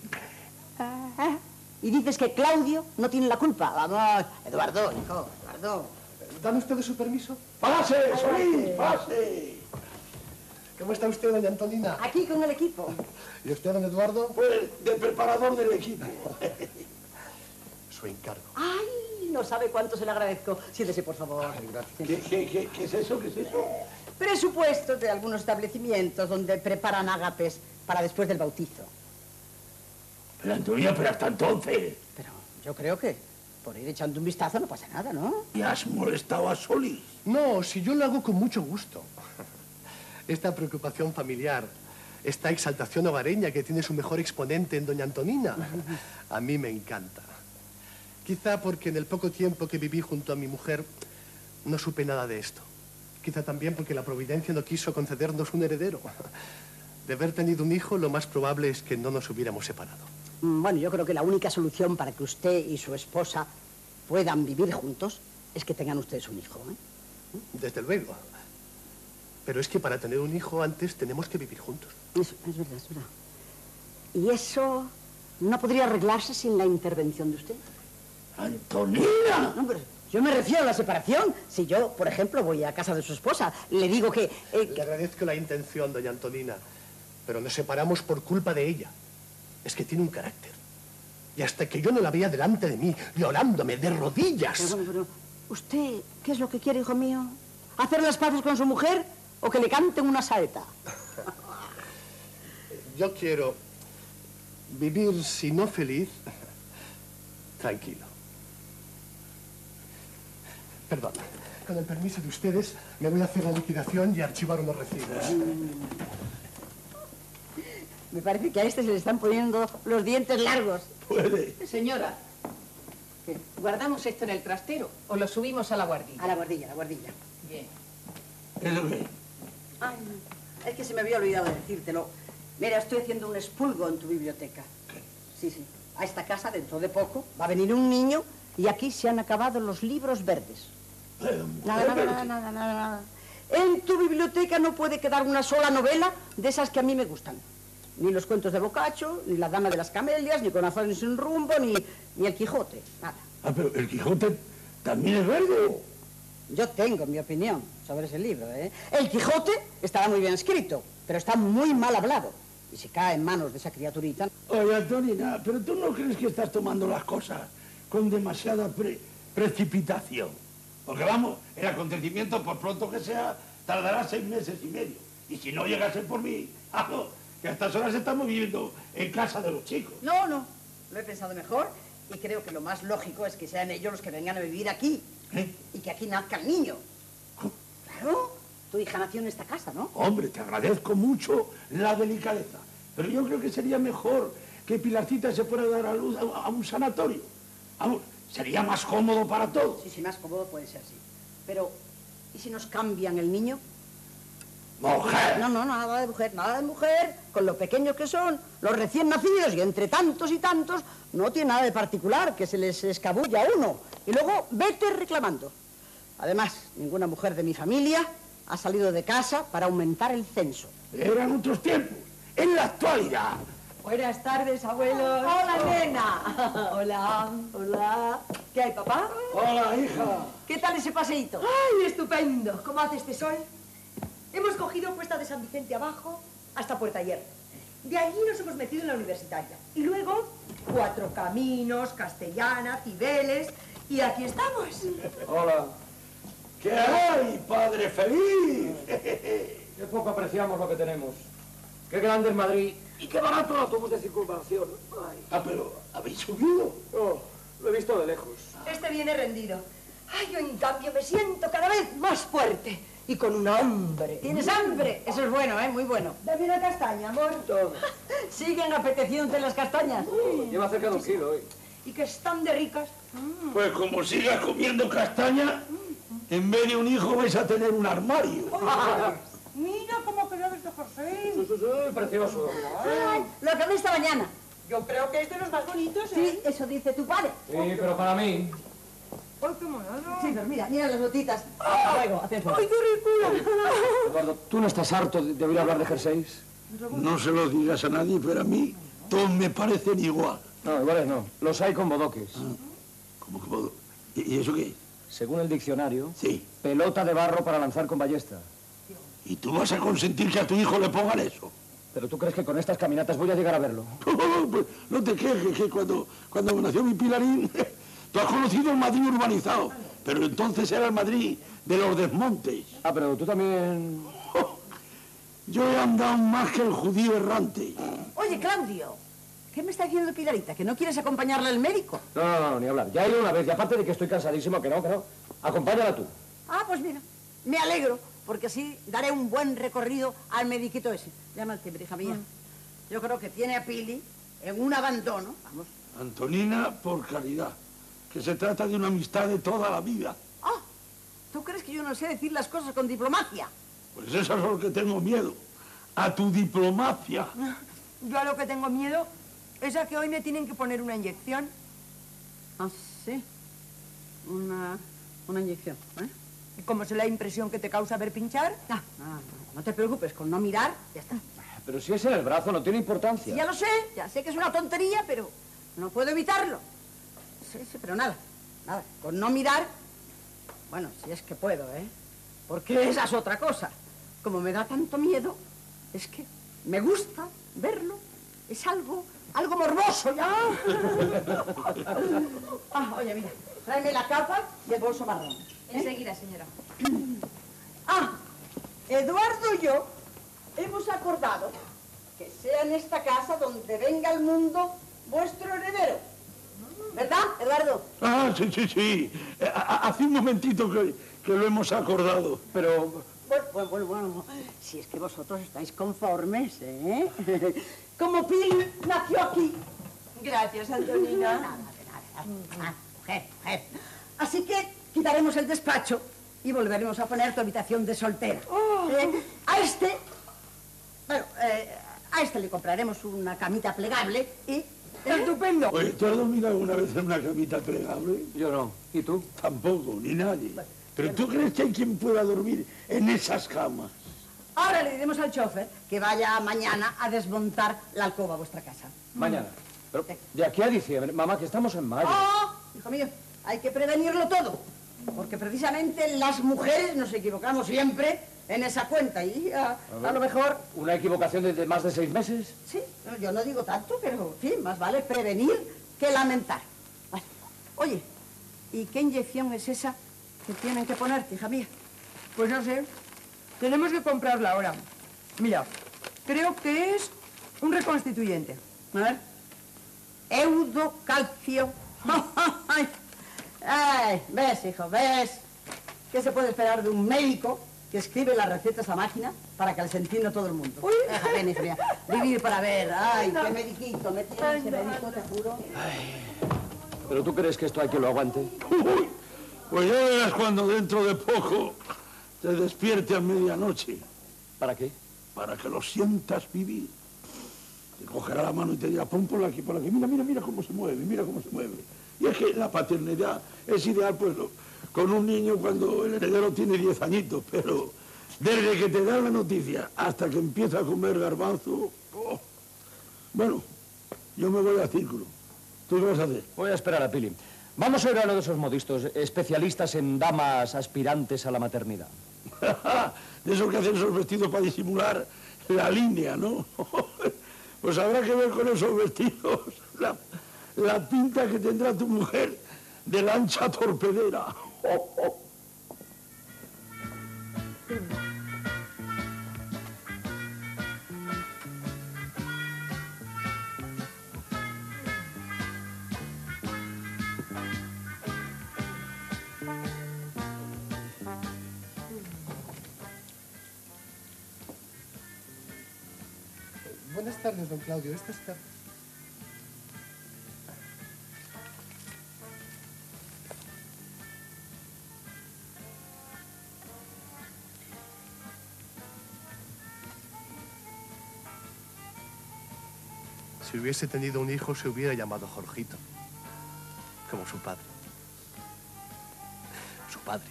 Y dices que Claudio no tiene la culpa. Vamos, Eduardo, hijo, Eduardo. ¿Dan ustedes su permiso? ¡Pase, Solís, pase! ¿Cómo está usted, doña Antonina? Aquí con el equipo. ¿Y usted, don Eduardo? Pues de preparador del equipo. Su encargo. Ay, no sabe cuánto se le agradezco. Siéntese, por favor. Ay, gracias. ¿Qué es eso? ¿Qué es eso? Presupuestos de algunos establecimientos donde preparan ágapes para después del bautizo. Pero Antonina, pero hasta entonces. Pero yo creo que por ir echando un vistazo no pasa nada, ¿no? ¿Y has molestado a Solís? No, si yo lo hago con mucho gusto. Esta preocupación familiar, esta exaltación hogareña que tiene su mejor exponente en doña Antonina, a mí me encanta. Quizá porque en el poco tiempo que viví junto a mi mujer no supe nada de esto. Quizá también porque la providencia no quiso concedernos un heredero. De haber tenido un hijo, lo más probable es que no nos hubiéramos separado. Bueno, yo creo que la única solución para que usted y su esposa puedan vivir juntos es que tengan ustedes un hijo, ¿eh? Desde luego. Pero es que para tener un hijo antes tenemos que vivir juntos. Eso, es verdad, es verdad. ¿Y eso no podría arreglarse sin la intervención de usted? ¡Antonina! No, pero yo me refiero a la separación. Si yo, por ejemplo, voy a casa de su esposa, le digo que... Le agradezco la intención, doña Antonina, pero nos separamos por culpa de ella. Es que tiene un carácter. Y hasta que yo no la veía delante de mí, llorándome de rodillas... Pero, ¿usted qué es lo que quiere, hijo mío? ¿Hacer las paces con su mujer o que le canten una saeta? Yo quiero vivir, si no feliz, tranquilo. Perdón, con el permiso de ustedes, me voy a hacer la liquidación y archivar unos recibos. Me parece que a este se le están poniendo los dientes largos. Puede. Señora, ¿guardamos esto en el trastero o lo subimos a la guardilla? A la guardilla, a la guardilla. Bien. ¿Qué es lo que? Ay, es que se me había olvidado de decírtelo. Mira, estoy haciendo un expulgo en tu biblioteca. ¿Qué? Sí, sí. A esta casa, dentro de poco, va a venir un niño y aquí se han acabado los libros verdes. Nada. En tu biblioteca no puede quedar una sola novela de esas que a mí me gustan. Ni los cuentos de Boccaccio, ni La dama de las camelias, ni Corazones sin rumbo, ni el Quijote. Nada. Ah, pero el Quijote también es verde. Yo tengo mi opinión sobre ese libro, ¿eh? El Quijote estará muy bien escrito, pero está muy mal hablado. Y si cae en manos de esa criaturita... Oye, Antonina, ¿pero tú no crees que estás tomando las cosas con demasiada precipitación? Porque vamos, el acontecimiento, por pronto que sea, tardará 6 meses y medio. Y si no llegase por mí, que a estas horas estamos viviendo en casa de los chicos. No, lo he pensado mejor y creo que lo más lógico es que sean ellos los que vengan a vivir aquí. ¿Eh? Y que aquí nazca el niño. Claro, tu hija nació en esta casa, ¿no? Hombre, te agradezco mucho la delicadeza, pero yo creo que sería mejor que Pilarcita se fuera a dar a luz a un sanatorio. Vamos, sería más cómodo para todos. Sí, más cómodo puede ser, sí. Pero, ¿y si nos cambian el niño? ¡Mujer! No, nada de mujer, con lo pequeños que son, los recién nacidos, y entre tantos y tantos, no tiene nada de particular, que se les escabulla a uno, y luego vete reclamando. Además, ninguna mujer de mi familia ha salido de casa para aumentar el censo. Eran otros tiempos, en la actualidad. Buenas tardes, abuelos. ¡Hola, nena! Hola. ¿Qué hay, papá? Hola, hija. ¿Qué tal ese paseíto? ¡Ay, estupendo! ¿Cómo hace este sol? Hemos cogido Cuesta de San Vicente abajo hasta Puerta Hierro. De allí nos hemos metido en la universitaria. Y luego, Cuatro Caminos, Castellana, Cibeles... Y aquí estamos. Hola. ¿Qué hay, padre feliz? Qué poco apreciamos lo que tenemos. Qué grande es Madrid y qué barato el autobús de circunvalación. Ay. Ah, pero ¿habéis subido? Oh, lo he visto de lejos. Este viene rendido. Ay, yo en cambio me siento cada vez más fuerte y con un hambre. ¿Tienes hambre? Eso es bueno, ¿eh? Muy bueno. Dame una castaña, amor. Todo. ¿Siguen apeteciéndote las castañas? Lleva cerca de 1 kilo hoy. Y que están de ricas. Pues como sigas comiendo castaña, en vez de un hijo vais a tener un armario. Mira cómo quedabas de jersey. Sí, precioso. Ay, lo acabé esta mañana. Yo creo que es de los más bonitos, Sí, eso dice tu padre. Sí, pero para mí. ¡Ay, qué monado! Sí, pero mira las botitas. Hasta luego, haced ¡Ay, qué rico! Eduardo, ¿tú no estás harto de oír hablar de jerseys? No se lo digas a nadie, pero a mí todos me parecen igual. No, iguales no. Los hay con bodoques. ¿Cómo que puedo? ¿Y eso qué? Según el diccionario, Sí. pelota de barro para lanzar con ballesta. ¿Y tú vas a consentir que a tu hijo le pongan eso? ¿Pero tú crees que con estas caminatas voy a llegar a verlo? Pues no te quejes, que cuando nació mi Pilarín, tú has conocido el Madrid urbanizado, pero entonces era el Madrid de los desmontes. Ah, pero tú también... Yo he andado más que el judío errante. Oye, Claudio, ¿qué me está diciendo Pilarita? ¿Que no quieres acompañarla al médico? No, ni hablar. Ya he ido una vez, y aparte de que estoy cansadísimo, que no. Acompáñala tú. Ah, pues mira, me alegro, porque así daré un buen recorrido al mediquito ese. Llama al timbre, hija mía. Yo creo que tiene a Pili en un abandono, vamos. Antonina, por caridad, que se trata de una amistad de toda la vida. Ah, ¿tú crees que yo no sé decir las cosas con diplomacia? Pues eso es lo que tengo miedo, a tu diplomacia. Yo a lo que tengo miedo es a que hoy me tienen que poner una inyección. Ah, sí. Una inyección, ¿eh? ¿Y cómo es la impresión que te causa ver pinchar? No te preocupes, con no mirar, ya está. Pero si es en el brazo, no tiene importancia. Sí, ya sé que es una tontería, pero no puedo evitarlo. Sí, pero nada, con no mirar, bueno, si es que puedo, ¿eh? Porque esa es otra cosa. Como me da tanto miedo, es que me gusta verlo, es algo morboso ya. Oye, mira, tráeme la capa y el bolso marrón. Enseguida, señora. Eduardo y yo hemos acordado que sea en esta casa donde venga al mundo vuestro heredero. ¿Verdad, Eduardo? Ah, sí. Hace un momentito que lo hemos acordado. Pero... Bueno, si es que vosotros estáis conformes, ¿eh? Como Pili nació aquí. Gracias, Antonina. Nada. Mujer. Así que quitaremos el despacho y volveremos a poner tu habitación de soltera. A este le compraremos una camita plegable y... ¡Estupendo! Oye, ¿tú has dormido alguna vez en una camita plegable? Yo no. ¿Y tú? Tampoco, ni nadie. ¿Pero tú crees que hay quien pueda dormir en esas camas? Ahora le diremos al chofer que vaya mañana a desmontar la alcoba a vuestra casa. Mañana. Pero de aquí a diciembre, mamá, que estamos en mayo. Hijo mío, hay que prevenirlo todo. Porque precisamente las mujeres nos equivocamos siempre en esa cuenta y a lo mejor... ¿Una equivocación de más de 6 meses? Sí, yo no digo tanto, pero en fin, más vale prevenir que lamentar. Vale. Oye, ¿y qué inyección es esa que tienen que ponerte, hija mía? Pues no sé. Tenemos que comprarla ahora. Mira, creo que es un reconstituyente. A ver. Eudocalcio. Ay, ves, hijo, ves. ¿Qué se puede esperar de un médico que escribe las recetas a máquina para que les entienda todo el mundo? Uy. Ven, hija mía. Vivir para ver. Ay, qué mediquito. Me tiene ese médico, te juro. ¿Pero tú crees que esto hay que lo aguante? Uy, pues ya verás cuando dentro de poco te despierte a medianoche. ¿Para qué? Para que lo sientas vivir. Te cogerá la mano y te dirá, pon por aquí. Mira cómo se mueve, Y es que la paternidad es ideal, pues, con un niño cuando el heredero tiene 10 añitos, pero desde que te da la noticia hasta que empieza a comer garbanzo... Bueno, yo me voy al círculo. ¿Tú qué vas a hacer? Voy a esperar a Pili. Vamos a ir a uno de esos modistos, especialistas en damas aspirantes a la maternidad. De esos que hacen esos vestidos para disimular la línea, ¿no? Pues habrá que ver con esos vestidos la pinta que tendrá tu mujer de lancha torpedera. Buenas tardes, don Claudio. Esta está... Si hubiese tenido un hijo, se hubiera llamado Jorgito, como su padre. Su padre.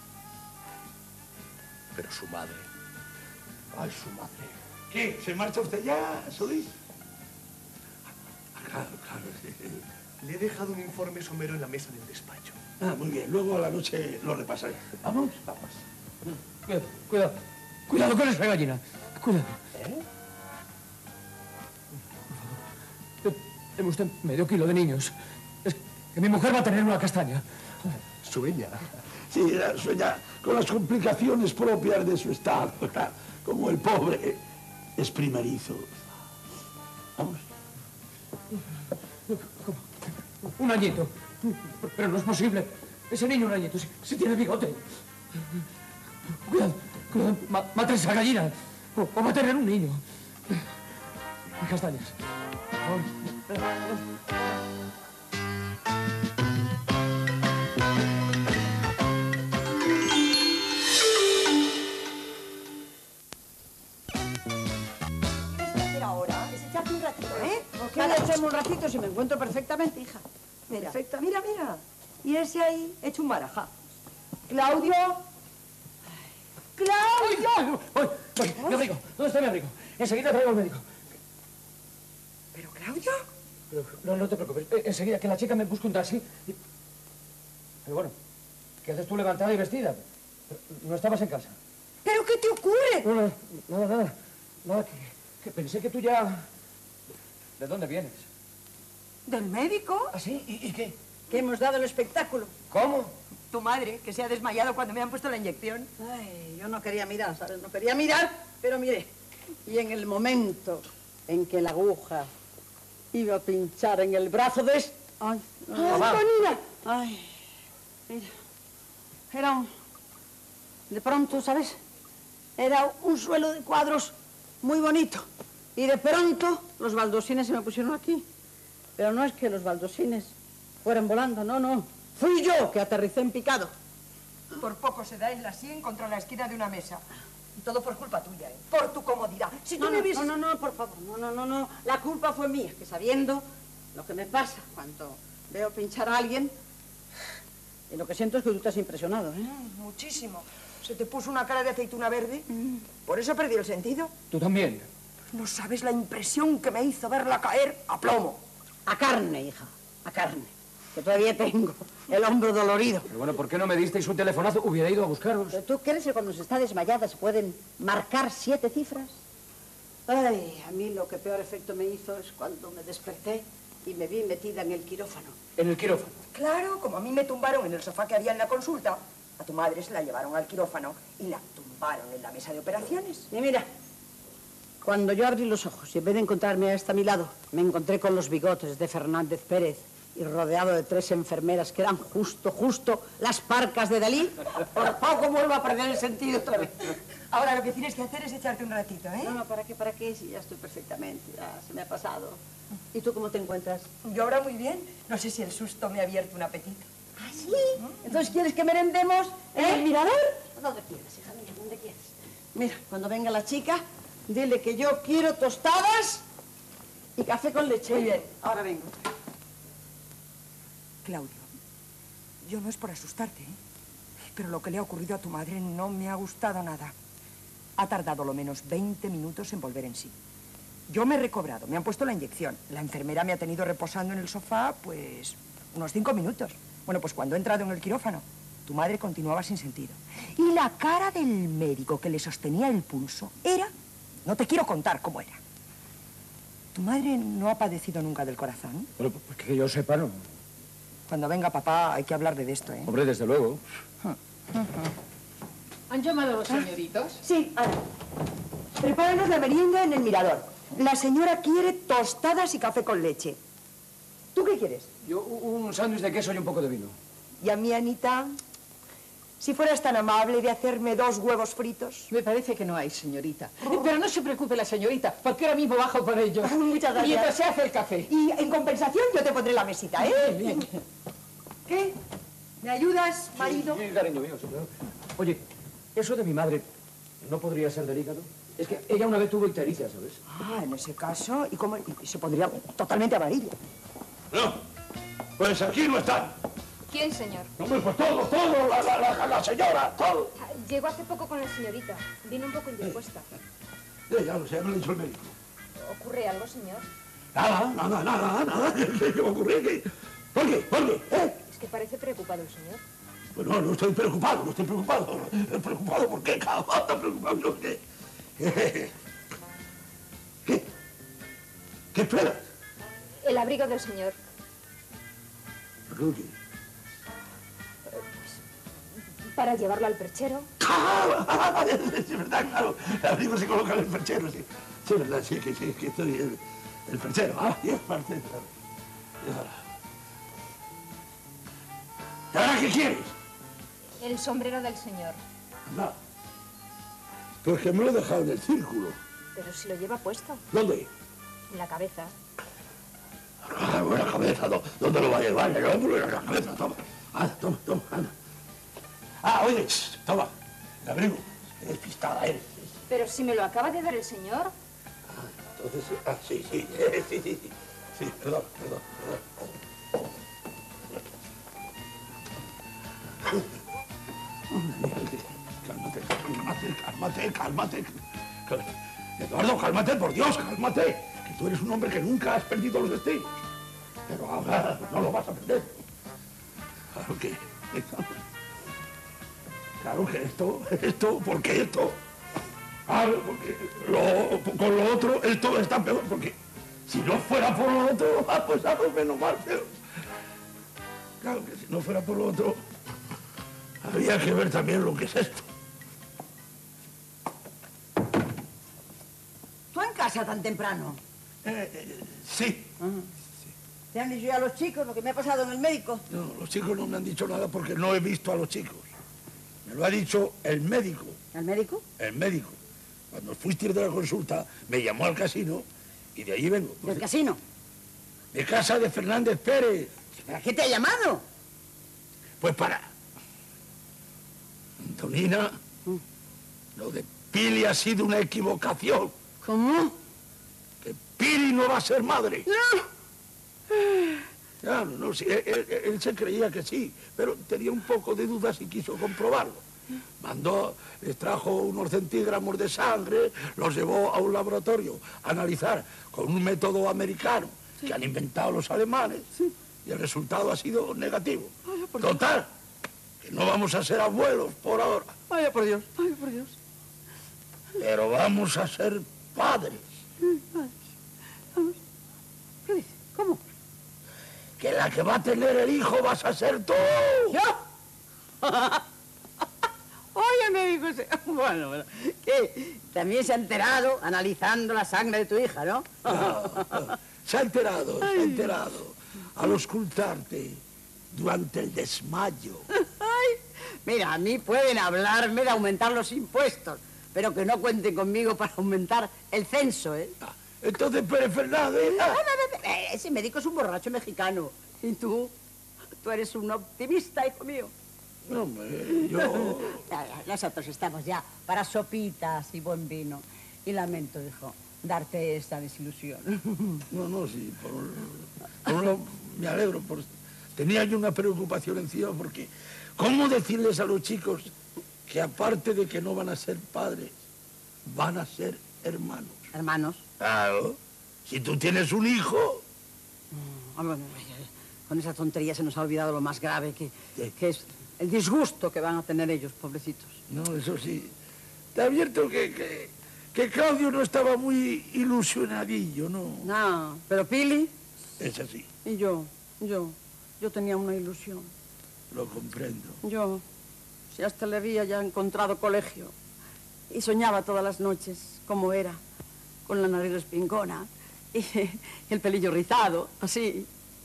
Pero su madre... ¡Ay, su madre! ¿Qué? ¿Se marcha usted ya, Solís? Claro. Le he dejado un informe somero en la mesa del despacho. Muy bien. Luego a la noche lo repasaré. Vamos. Cuidado. Cuidado con esa gallina. Cuidado. Deme usted medio kilo de niños. Es que mi mujer va a tener una castaña. Sueña. Sí, sueña con las complicaciones propias de su estado. Como el pobre es primerizo. Vamos. Un añito. Pero no es posible. Ese niño un añito. Si tiene bigote. Cuidado. Cuidado. Mata a esa gallina. O va a tener un niño. Castañas. Ahora, es echarte un ratito, ¿eh? ¿Qué le echemos un ratito si me encuentro perfectamente, hija? Mira, Perfecta. mira, mira. Y ese ahí, hecho un marajá. Claudio. ¡Claudio! Voy, mi abrigo. ¿Dónde está mi abrigo? Enseguida traigo al médico. ¿Pero Claudio? Pero, no te preocupes. Enseguida, que la chica me busque un taxi. Pero bueno, ¿qué haces tú levantada y vestida? No estabas en casa. ¿Pero qué te ocurre? No, nada, que pensé que tú ya... ¿De dónde vienes? ¿Del médico? ¿Ah, sí? ¿Y qué? Que hemos dado el espectáculo. ¿Cómo? Tu madre, que se ha desmayado cuando me han puesto la inyección. Ay, yo no quería mirar, ¿sabes? No quería mirar, pero miré. Y en el momento en que la aguja iba a pinchar en el brazo de este... ¡Ay, Antonina! Ay, mira. Era un... De pronto, ¿sabes? Era un suelo de cuadros muy bonito. Y de pronto los baldosines se me pusieron aquí. Pero no es que los baldosines fueran volando, no. Fui yo que aterricé en picado. Por poco se da en la sien contra la esquina de una mesa. Y todo por culpa tuya, ¿eh? Por tu comodidad. Si tú me hubieses... No, por favor, no. La culpa fue mía, que sabiendo lo que me pasa cuando veo pinchar a alguien, y lo que siento es que tú te has impresionado, ¿eh? Muchísimo. Se te puso una cara de aceituna verde. Por eso perdí el sentido. ¿Tú también? No sabes la impresión que me hizo verla caer a plomo. A carne, hija, a carne. Que todavía tengo el hombro dolorido. Pero bueno, ¿por qué no me disteis un telefonazo? Hubiera ido a buscaros. ¿Pero tú crees que cuando se está desmayada se pueden marcar 7 cifras? Ay, a mí lo que peor efecto me hizo es cuando me desperté y me vi metida en el quirófano. ¿En el quirófano? Claro, como a mí me tumbaron en el sofá que había en la consulta, a tu madre se la llevaron al quirófano y la tumbaron en la mesa de operaciones. Y mira, cuando yo abrí los ojos y en vez de encontrarme a esta a mi lado, me encontré con los bigotes de Fernández Pérez y rodeado de 3 enfermeras que eran justo las parcas de Dalí, por poco vuelvo a perder el sentido otra vez. Ahora lo que tienes que hacer es echarte un ratito, ¿eh? No, ¿para qué? Si ya estoy perfectamente, ya se me ha pasado. ¿Y tú cómo te encuentras? Yo ahora muy bien. No sé si el susto me ha abierto un apetito. ¿Ah, sí? Entonces, ¿quieres que merendemos en el mirador? ¿Dónde quieres, hija mía? ¿Dónde quieres? Mira, cuando venga la chica, dile que yo quiero tostadas y café con leche. Muy bien. Ahora vengo. Claudio, yo no es por asustarte, ¿eh? Pero lo que le ha ocurrido a tu madre no me ha gustado nada. Ha tardado lo menos 20 minutos en volver en sí. Yo me he recobrado, me han puesto la inyección. La enfermera me ha tenido reposando en el sofá, pues, unos 5 minutos. Bueno, pues cuando he entrado en el quirófano, tu madre continuaba sin sentido. Y la cara del médico que le sostenía el pulso era... No te quiero contar cómo era. ¿Tu madre no ha padecido nunca del corazón? Bueno, pues que yo sepa, no. Cuando venga papá hay que hablar de esto, ¿eh? Hombre, desde luego. ¿Han llamado a los señoritos? Sí, Ana. Prepáranos la merienda en el mirador. La señora quiere tostadas y café con leche. ¿Tú qué quieres? Yo un sándwich de queso y un poco de vino. ¿Y a mí, Anita? Si fueras tan amable de hacerme 2 huevos fritos. Me parece que no hay, señorita. Pero no se preocupe la señorita, porque ahora mismo bajo por ellos. Muchas gracias. Mientras se hace el café. Y en compensación yo te pondré la mesita, ¿eh? Bien. ¿Qué? ¿Me ayudas, marido? Sí, cariño mío, sí, claro. Oye, eso de mi madre no podría ser del hígado. Es que ella una vez tuvo ictericia, ¿sabes? Ah, en ese caso, ¿y cómo? Y se pondría totalmente amarilla. No, pues aquí no están. ¿Quién, señor? Hombre, pues todo, la señora, todo. Llegó hace poco con la señorita. Vino un poco indispuesta. Ya lo sé, me lo ha dicho el médico. ¿Ocurre algo, señor? Nada. ¿Qué va a ocurrir? ¿Por qué? Es que parece preocupado el señor. Pues no estoy preocupado, no estoy preocupado. ¿Preocupado por qué, cabrón? ¿Preocupado por qué? ¿Qué esperas? El abrigo del señor. ¿Por qué? Para llevarlo al perchero. ¡Ah! Es verdad, claro. El abrigo se coloca en el perchero, sí. Sí, es verdad, sí, que estoy el perchero. Ah, 10 partes. ¿Y ahora qué quieres? El sombrero del señor. Anda. Pues que me lo he dejado en el círculo. Pero si lo lleva puesto. ¿Dónde? En la cabeza. Ah, en la cabeza, ¿dónde lo va a llevar? En la cabeza, toma. Anda, toma, anda. Ah, oye, toma, el abrigo. Qué despistada eres. Pero si me lo acaba de dar el señor. Entonces, sí, perdón. Cálmate. Eduardo, cálmate, por Dios, cálmate. Que tú eres un hombre que nunca has perdido los estribos. Pero ahora no lo vas a perder. Claro que esto, ¿por qué esto? Claro, porque con lo otro esto está peor, porque si no fuera por lo otro, pues algo menos mal, pero... Claro que si no fuera por lo otro, había que ver también lo que es esto. ¿Tú en casa tan temprano? Sí. ¿Te han dicho ya los chicos lo que me ha pasado en el médico? No, los chicos no me han dicho nada porque no he visto a los chicos. Me lo ha dicho el médico. ¿El médico? El médico. Cuando fuiste de la consulta, me llamó al casino y de allí vengo. ¿Del casino? De casa de Fernández Pérez. ¿Para qué te ha llamado? Pues para... Antonina, lo de Pili ha sido una equivocación. ¿Cómo? Que Pili no va a ser madre. No. Claro, no, sí, él se creía que sí, pero tenía un poco de dudas y quiso comprobarlo. Les trajo unos centígramos de sangre, los llevó a un laboratorio a analizar con un método americano que han inventado los alemanes y el resultado ha sido negativo. Total, que no vamos a ser abuelos por ahora. Vaya por Dios. Pero vamos a ser padres. ¿Qué dice? ¿Cómo? Que la que va a tener el hijo vas a ser tú. ¿Yo? Oye, médico, bueno, ¿qué? También se ha enterado analizando la sangre de tu hija, ¿no? Se ha enterado. Al auscultarte durante el desmayo. Ay, mira, a mí pueden hablarme de aumentar los impuestos, pero que no cuenten conmigo para aumentar el censo, ¿eh? Entonces, Pérez Fernández... Ese médico es un borracho mexicano. Y tú eres un optimista, hijo mío. No, hombre, yo... Nosotros estamos ya para sopitas y buen vino. Y lamento, hijo, darte esta desilusión. No, sí, por un lado me alegro. Tenía yo una preocupación encima porque... ¿Cómo decirles a los chicos que aparte de que no van a ser padres, van a ser hermanos? ¿Hermanos? Claro. Si tú tienes un hijo... Bueno, con esa tontería se nos ha olvidado lo más grave, que es el disgusto que van a tener ellos, pobrecitos. No, eso sí. Te advierto que Claudio no estaba muy ilusionadillo, ¿no? No, pero Pili... Es así. Y yo tenía una ilusión. Lo comprendo. Yo, si hasta le había ya encontrado colegio, y soñaba todas las noches cómo era, con la nariz respingona, y el pelillo rizado, así.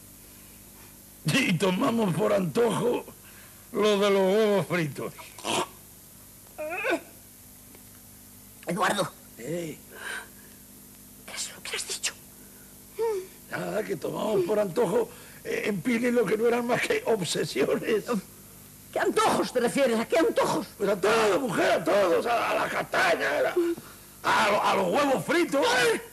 Y tomamos por antojo lo de los huevos fritos. Eduardo. ¿Qué es lo que has dicho? Nada, que tomamos por antojo en Pili lo que no eran más que obsesiones. ¿Qué antojos te refieres? ¿A qué antojos? Pues a todo, mujer, a todos, a la castaña, a los huevos fritos.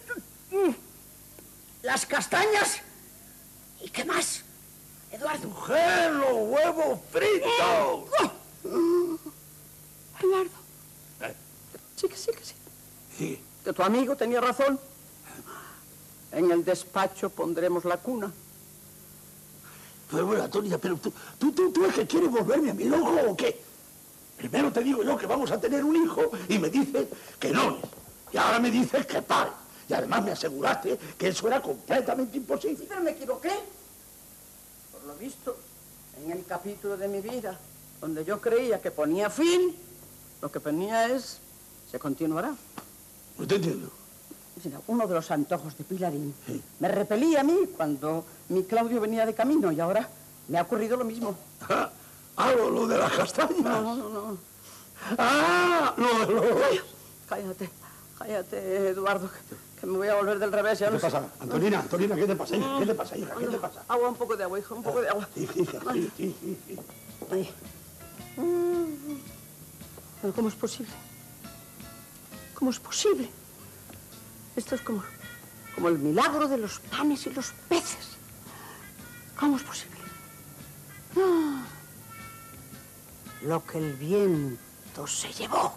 ¿Las castañas? ¿Y qué más, Eduardo? Mujer, los huevos fritos. Eduardo. Sí. Sí. Que tu amigo tenía razón. En el despacho pondremos la cuna. Pero bueno, Antonia, pero tú es que quieres volverme a mi loco o qué? Primero te digo yo que vamos a tener un hijo y me dices que no. Y ahora me dices que pare. Y además me aseguraste que eso era completamente imposible. Sí, pero me equivoqué. Por lo visto, en el capítulo de mi vida, donde yo creía que ponía fin, lo que ponía es, se continuará. No te entiendo. Uno de los antojos de Pilarín me repelía a mí cuando mi Claudio venía de camino y ahora me ha ocurrido lo mismo. Lo de las castañas. No. Cállate, Eduardo, que me voy a volver del revés. ¿Qué te pasa? Antonina, ¿qué te pasa, hija? ¿Qué te pasa, hija? ¿Qué te pasa? Agua, un poco de agua, hijo, un poco de agua. Sí. Ay. Pero ¿cómo es posible? ¿Cómo es posible? Esto es como el milagro de los panes y los peces. ¿Cómo es posible? Lo que el viento se llevó.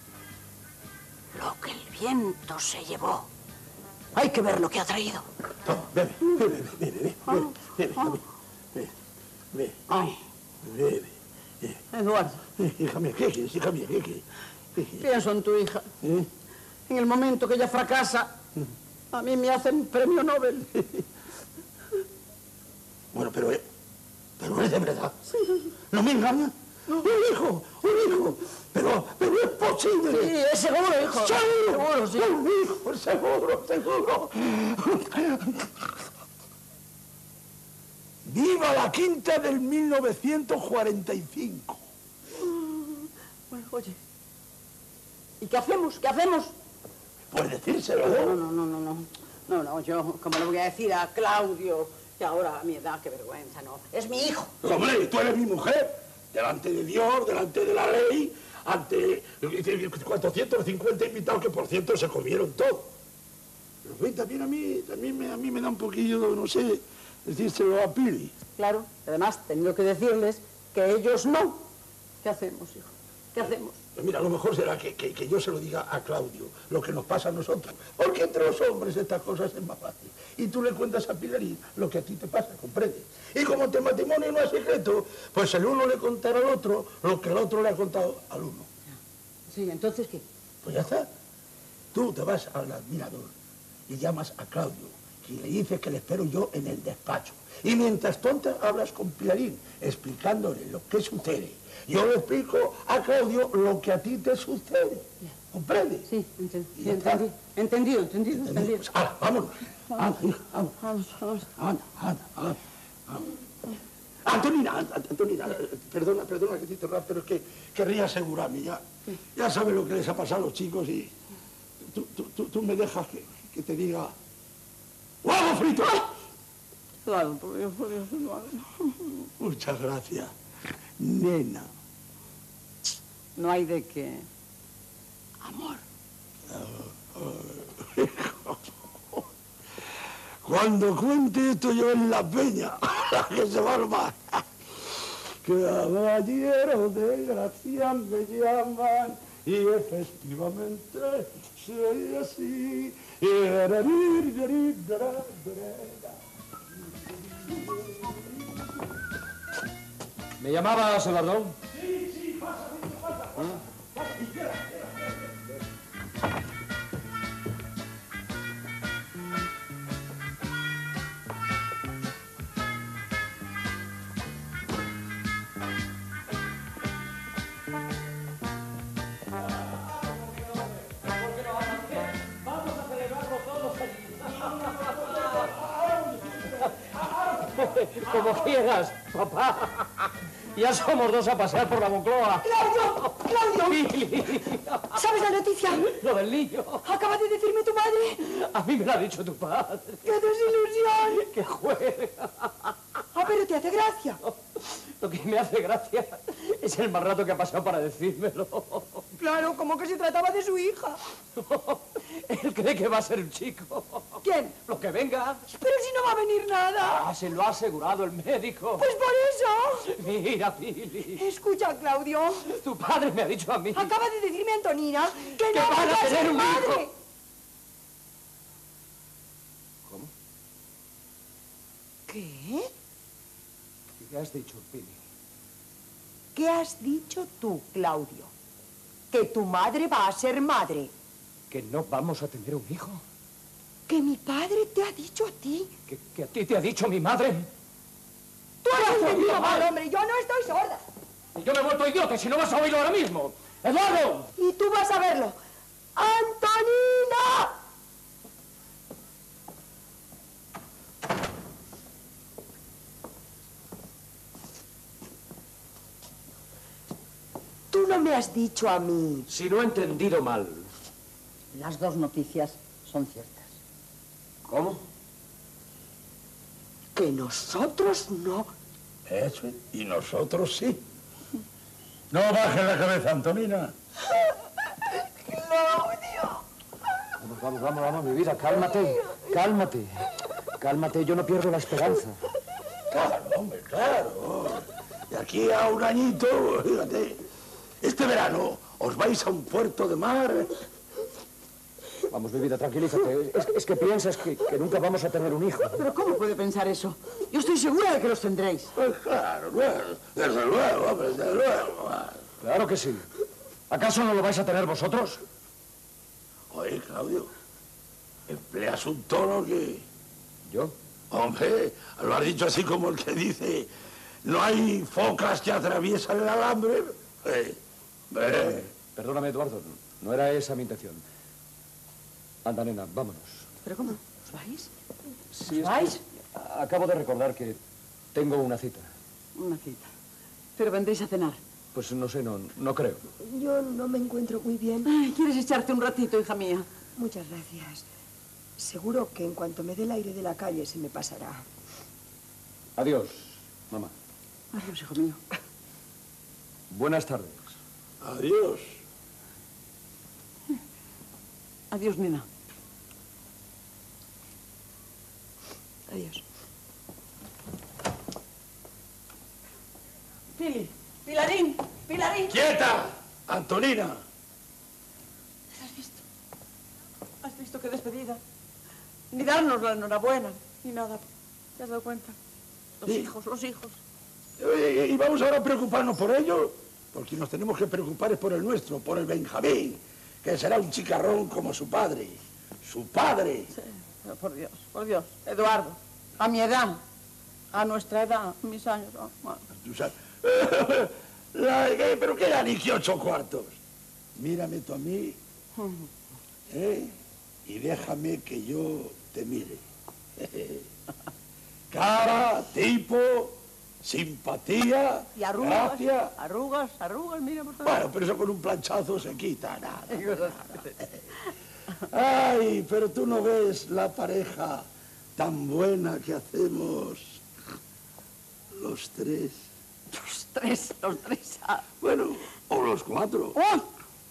Lo que el viento se llevó. Hay que ver lo que ha traído. Toma, bebe. Bebe. Eduardo. Hija mía, ¿qué quieres, hija mía? ¿Qué quieres? Pienso en tu hija. En el momento que ella fracasa, a mí me hacen premio Nobel. Bueno, pero es de verdad. Sí. ¿No me engañan? No. Un hijo. Pero es posible. Sí, es seguro, hijo. Seguro, sí. Un hijo, seguro. ¡Viva la quinta del 1945! Bueno, oye. ¿Y qué hacemos? Pues decírselo. No, yo, ¿cómo le voy a decir a Claudio? Que ahora a mi edad, qué vergüenza, ¿no? Es mi hijo. Hombre, tú eres mi mujer. Delante de Dios, delante de la ley, ante 450 invitados que, por cierto, se comieron todo. Pero ven, también a mí me da un poquillo, no sé, decírselo a Pili. Claro, además, tengo que decirles que ellos no. ¿Qué hacemos, hijo? ¿Qué hacemos? Pues mira, lo mejor será que yo se lo diga a Claudio, lo que nos pasa a nosotros. Porque entre los hombres estas cosas es más fácil. Y tú le cuentas a Pilarín lo que a ti te pasa, ¿comprendes? Y como este matrimonio no es secreto, pues el uno le contará al otro lo que el otro le ha contado al uno. Sí, ¿entonces qué? Pues ya está. Tú te vas al admirador y llamas a Claudio y le dices que le espero yo en el despacho. Y mientras tonta hablas con Pilarín, explicándole lo que sucede. Yo le explico a Claudio lo que a ti te sucede. ¿Comprendes? Sí, entendido. Pues, vámonos. Vamos. Antonina, perdona que te interrumpa, pero es que querría asegurarme. Ya sabes lo que les ha pasado a los chicos y tú me dejas que te diga... ¡Huevo frito! Claro, por Dios, no. Muchas gracias, nena. No hay de qué. Amor. Cuando cuente esto yo en la peña, la que se va a armar. Caballero de gracia me llaman y efectivamente soy así. ¿Me llamabas, Eduardo? Sí, pasa. Como quieras, papá. Ya somos dos a pasear por la Moncloa. ¡Claudio! Pili. ¿Sabes la noticia? Lo del niño. Acaba de decirme tu madre. A mí me lo ha dicho tu padre. ¡Qué desilusión! ¡Qué juega! Ah, pero te hace gracia. Lo que me hace gracia es el mal rato que ha pasado para decírmelo. Claro, como que se trataba de su hija. Él cree que va a ser un chico. ¿Quién? Lo que venga. Pero si no va a venir nada. Se lo ha asegurado el médico. Pues por eso. Mira, Pili. Escucha, Claudio. Tu padre me ha dicho a mí. Acaba de decirme Antonina que no van a tener un madre. hijo. ¿Cómo? ¿Qué? ¿Qué has dicho, Pili? ¿Qué has dicho tú, Claudio? Que tu madre va a ser madre. ¿Que no vamos a tener un hijo? Que mi padre te ha dicho a ti. ¿Que a ti te ha dicho mi madre? ¡Tú has entendido mal, hombre! ¡Yo no estoy sorda! Y yo me he vuelto idiota, si no vas a oírlo ahora mismo. ¡Eduardo! Y tú vas a verlo. ¡Antonina! Tú no me has dicho a mí. Si no he entendido mal. Las dos noticias son ciertas. ¿Cómo? Que nosotros no. Eso, y nosotros sí. No bajes la cabeza, Antonina. ¡Claudio! Vamos, mi vida, cálmate. Cálmate. Cálmate, yo no pierdo la esperanza. Claro, hombre, claro. De aquí a un añito, fíjate, este verano os vais a un puerto de mar. Vamos, mi vida, tranquilízate. Es que piensas que nunca vamos a tener un hijo. ¿Pero cómo puede pensar eso? Yo estoy segura de que los tendréis. Pues claro, desde luego, hombre, desde luego. Claro que sí. ¿Acaso no lo vais a tener vosotros? Oye, Claudio, empleas un tono que... ¿Yo? Hombre, lo has dicho así como el que dice, no hay focas que atraviesan el alambre. Perdóname, Eduardo, no era esa mi intención. Anda, nena, vámonos. ¿Pero cómo? ¿Os vais? Sí, ¿Os vais? Acabo de recordar que tengo una cita. Una cita. ¿Pero vendréis a cenar? Pues no sé, no creo. Yo no me encuentro muy bien. Ay, ¿quieres echarte un ratito, hija mía? Muchas gracias. Seguro que en cuanto me dé el aire de la calle se me pasará. Adiós, mamá. Adiós, hijo mío. Buenas tardes. Adiós. Adiós, nena. Adiós. Pili, Pilarín, Pilarín. ¡Quieta! Antonina. ¿Has visto? ¿Has visto qué despedida? Ni darnos la enhorabuena, ni nada. ¿Te has dado cuenta? Los Sí. hijos, los hijos. ¿Y vamos ahora a preocuparnos por ello? Porque nos tenemos que preocupar es por el nuestro, por el Benjamín, que será un chicarrón como su padre. ¡Su padre! Sí, pero por Dios. Eduardo, a mi edad, a nuestra edad, mis años. Oh, bueno. Tú sabes. ¿Pero qué eran ni que 8 cuartos? Mírame tú a mí, y déjame que yo te mire. Cara, tipo, simpatía, Y arrugas, gracia. arrugas, mira por favor. Bueno, pero eso con un planchazo se quita, nada. Ay, pero tú no ves la pareja tan buena que hacemos los tres. Los tres. Ah. Bueno, o los 4. ¡Oh!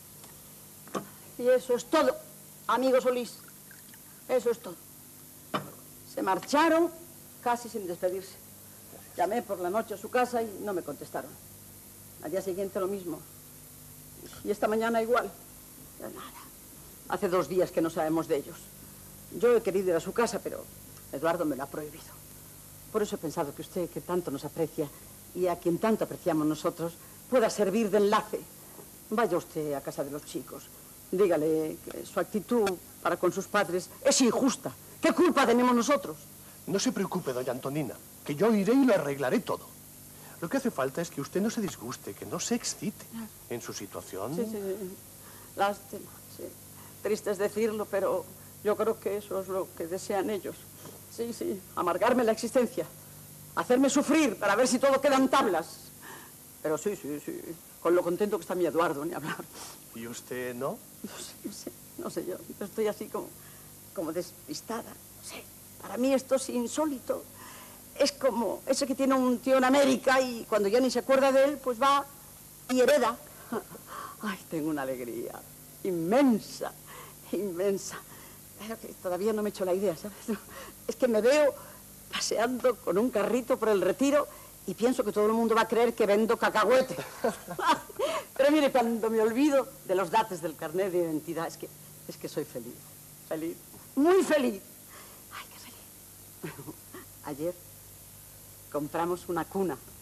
Y eso es todo, amigo Solís. Eso es todo. Se marcharon casi sin despedirse. Llamé por la noche a su casa y no me contestaron. Al día siguiente lo mismo. Y esta mañana igual. Ya nada. Hace 2 días que no sabemos de ellos. Yo he querido ir a su casa, pero Eduardo me lo ha prohibido. Por eso he pensado que usted, que tanto nos aprecia y a quien tanto apreciamos nosotros, pueda servir de enlace. Vaya usted a casa de los chicos. Dígale que su actitud para con sus padres es injusta. ¿Qué culpa tenemos nosotros? No se preocupe, doña Antonina, que yo iré y lo arreglaré todo. Lo que hace falta es que usted no se disguste, que no se excite en su situación. Sí. Lástima, sí. Triste es decirlo, pero yo creo que eso es lo que desean ellos. Sí, amargarme la existencia. Hacerme sufrir para ver si todo queda en tablas. Pero sí. Con lo contento que está mi Eduardo, ni hablar. ¿Y usted no? No sé, yo estoy así como despistada. No sé, para mí esto es insólito. Es como ese que tiene un tío en América y cuando ya ni se acuerda de él, pues va y hereda. Ay, tengo una alegría inmensa. Pero que todavía no me he hecho la idea, ¿sabes? Es que me veo paseando con un carrito por el Retiro y pienso que todo el mundo va a creer que vendo cacahuete. Pero mire, cuando me olvido de los datos del carnet de identidad, es que soy feliz, muy feliz. Ay, qué feliz. Ayer compramos una cuna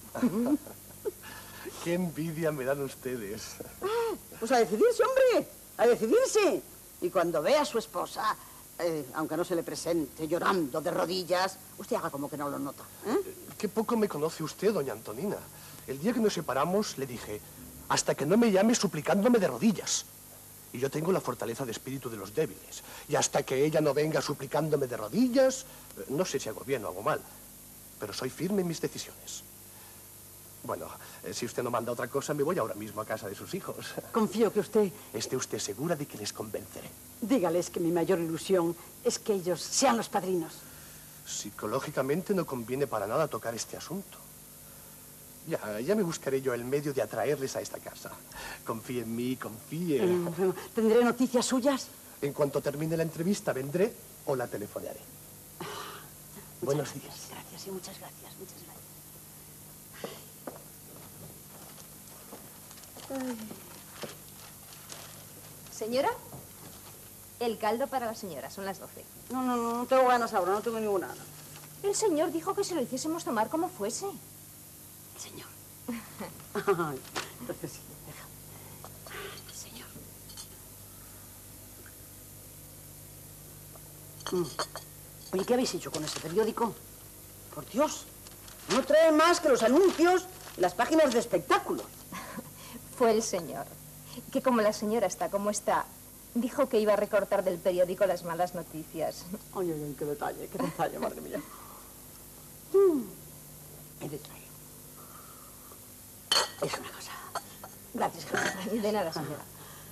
Qué envidia me dan ustedes. Pues a decidirse, hombre, a decidirse. Y cuando vea a su esposa, aunque no se le presente, llorando de rodillas, usted haga como que no lo nota. Qué poco me conoce usted, doña Antonina. El día que nos separamos le dije, hasta que no me llame suplicándome de rodillas. Y yo tengo la fortaleza de espíritu de los débiles. Y hasta que ella no venga suplicándome de rodillas, no sé si hago bien o hago mal, pero soy firme en mis decisiones. Bueno, si usted no manda otra cosa, me voy ahora mismo a casa de sus hijos. Confío que usted... ¿Esté usted segura de que les convenceré? Dígales que mi mayor ilusión es que ellos sean los padrinos. Psicológicamente no conviene para nada tocar este asunto. Ya me buscaré yo el medio de atraerles a esta casa. Confíe en mí, confíe. ¿Tendré noticias suyas? En cuanto termine la entrevista, vendré o la telefonearé. Buenos días. Gracias y muchas gracias, muchas gracias. Señora, el caldo para la señora, son las 12. No tengo ganas ahora, no tengo ninguna gana. El señor dijo que se lo hiciésemos tomar como fuese. El señor. Entonces sí, deja. El señor. Oye, ¿qué habéis hecho con ese periódico? Por Dios, no trae más que los anuncios y las páginas de espectáculos. Fue el señor, que como la señora está como está, dijo que iba a recortar del periódico las malas noticias. Ay, qué detalle, madre mía. Qué detalle. Es una cosa. Gracias, gracias. De nada, señora.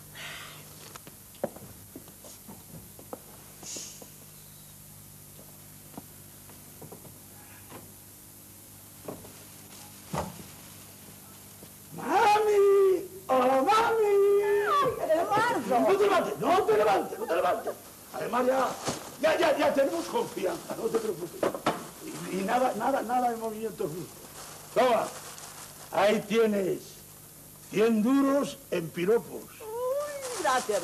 ¡Mami! ¡Hola, mami! ¡Eduardo! No te levantes. Además, ya tenemos confianza, no te preocupes. Y nada de movimientos bruscos. Toma, ahí tienes 100 duros en piropos. Gracias.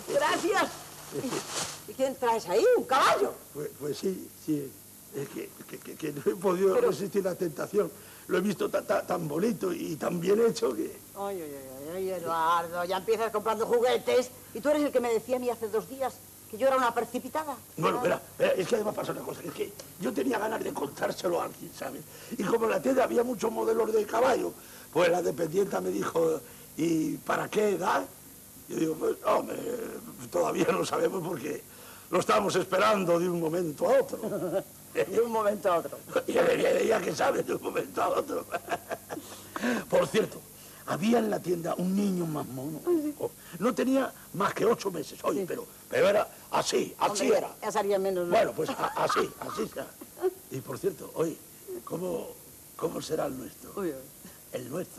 ¿Y quién traes ahí? ¿Un caballo? Pues sí. Es que no he podido resistir la tentación. Lo he visto tan bonito y tan bien hecho que... Ay, Eduardo, ya empiezas comprando juguetes. Y tú eres el que me decía a mí hace 2 días que yo era una precipitada. Bueno, verá, es que además pasa una cosa, es que yo tenía ganas de contárselo a alguien, ¿sabes? Y como en la tienda había muchos modelos de caballo, pues la dependienta me dijo, ¿y para qué edad? Yo digo, pues, hombre, todavía no sabemos porque lo estábamos esperando de un momento a otro. De un momento a otro. Ya que sabes, de un momento a otro. Por cierto, había en la tienda un niño más mono. No tenía más que 8 meses, oye, pero era así era. Ya sería menos. Bueno, pues así será. Y por cierto, oye, ¿cómo será el nuestro? El nuestro.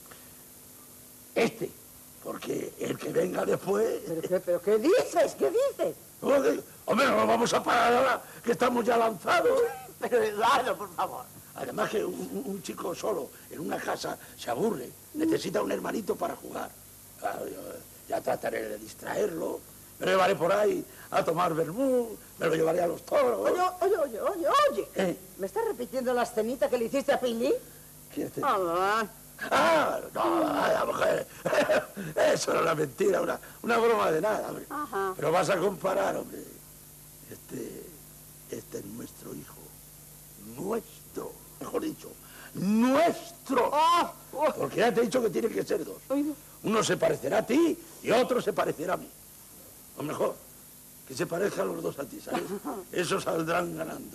Porque el que venga después... ¿Pero qué dices? ¿Qué dices? Hombre, no vamos a parar ahora, que estamos ya lanzados. Pero Eduardo, por favor. Además que un chico solo en una casa se aburre. Necesita un hermanito para jugar. Claro, yo ya trataré de distraerlo. Me lo llevaré por ahí a tomar vermú, me lo llevaré a los toros. Oye. ¿Me estás repitiendo la escenita que le hiciste a Pili? ¿Qué escenita? No, mujer. Eso era una mentira, una broma de nada, hombre. Ajá. Pero vas a comparar, hombre. Este es nuestro hijo. Nuestro, mejor dicho. ¡Nuestro! Porque ya te he dicho que tiene que ser 2. Uno se parecerá a ti y otro se parecerá a mí. O mejor, que se parezcan los 2 a ti, ¿sabes? Esos saldrán ganando.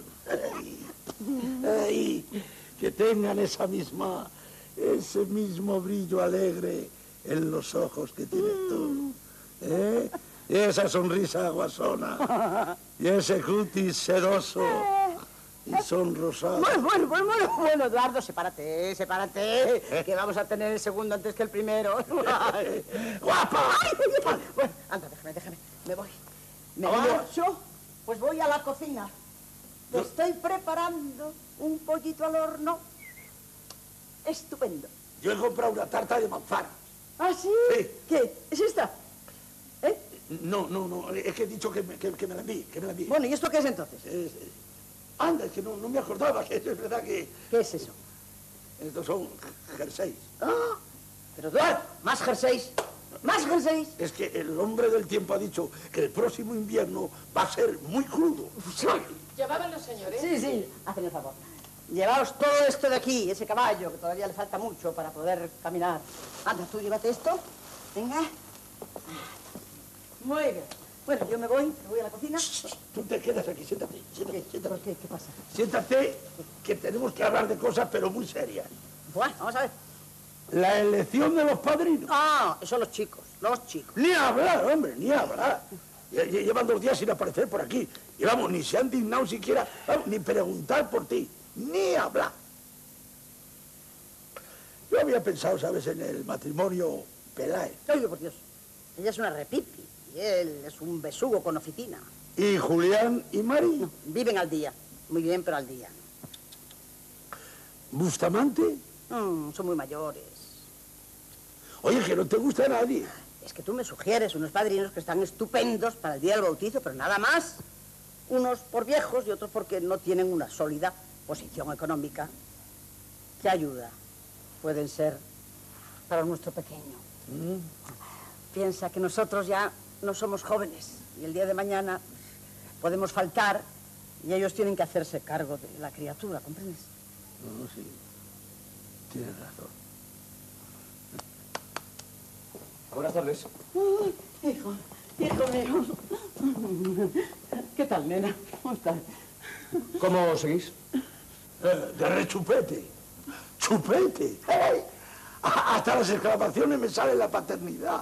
Que tengan ese mismo brillo alegre en los ojos que tienes tú. Y esa sonrisa guasona. Y ese cutis sedoso y sonrosado. Bueno, Eduardo, sepárate. Que vamos a tener el segundo antes que el primero. ¡Guapa! Bueno, anda, déjame. Me voy. ¿Me marcho? Pues voy a la cocina. Estoy preparando un pollito al horno. Estupendo. Yo he comprado una tarta de manzana. ¿Ah, sí? Sí. ¿Qué? ¿Es esta? No, es que he dicho que me la envíe, Bueno, ¿y esto qué es entonces? Anda, es que no me acordaba, que es verdad que... ¿Qué es eso? Estos son jerseys. Ah, pero Eduardo, más jerseys. Más jerseys. Es que el hombre del tiempo ha dicho que el próximo invierno va a ser muy crudo. ¿Llevaban los señores? Sí, hacen el favor. Llevaos todo esto de aquí, ese caballo, que todavía le falta mucho para poder caminar. Anda, tú llévate esto. Venga. Muy bien. Bueno, yo me voy a la cocina. Tú te quedas aquí, siéntate, siéntate. ¿Por qué? ¿Qué pasa? Siéntate, que tenemos que hablar de cosas, pero muy serias. Bueno, vamos a ver. La elección de los padrinos. Ah, eso los chicos, Ni hablar, hombre, ni hablar. Llevan 2 días sin aparecer por aquí. Y vamos, ni se han dignado siquiera, vamos, ni preguntar por ti. Ni hablar. Yo había pensado, ¿sabes?, en el matrimonio Peláez. Oye, por Dios. Ella es una repipi y él es un besugo con oficina. ¿Y Julián y Mari? No, viven al día. Muy bien, pero al día. ¿Bustamante? Son muy mayores. Oye, que no te gusta a nadie. Es que tú me sugieres unos padrinos que están estupendos para el día del bautizo, pero nada más. Unos por viejos y otros porque no tienen una sólida posición económica. ¿Qué ayuda pueden ser para nuestro pequeño? Piensa que nosotros ya no somos jóvenes y el día de mañana podemos faltar y ellos tienen que hacerse cargo de la criatura, ¿comprendes? No, sí. Tienes razón. Buenas tardes. Hijo mío. ¿Qué tal, nena? ¿Cómo estás? ¿Cómo seguís? De rechupete. ¡Chupete! ¡Hey! Hasta las exclamaciones me sale la paternidad.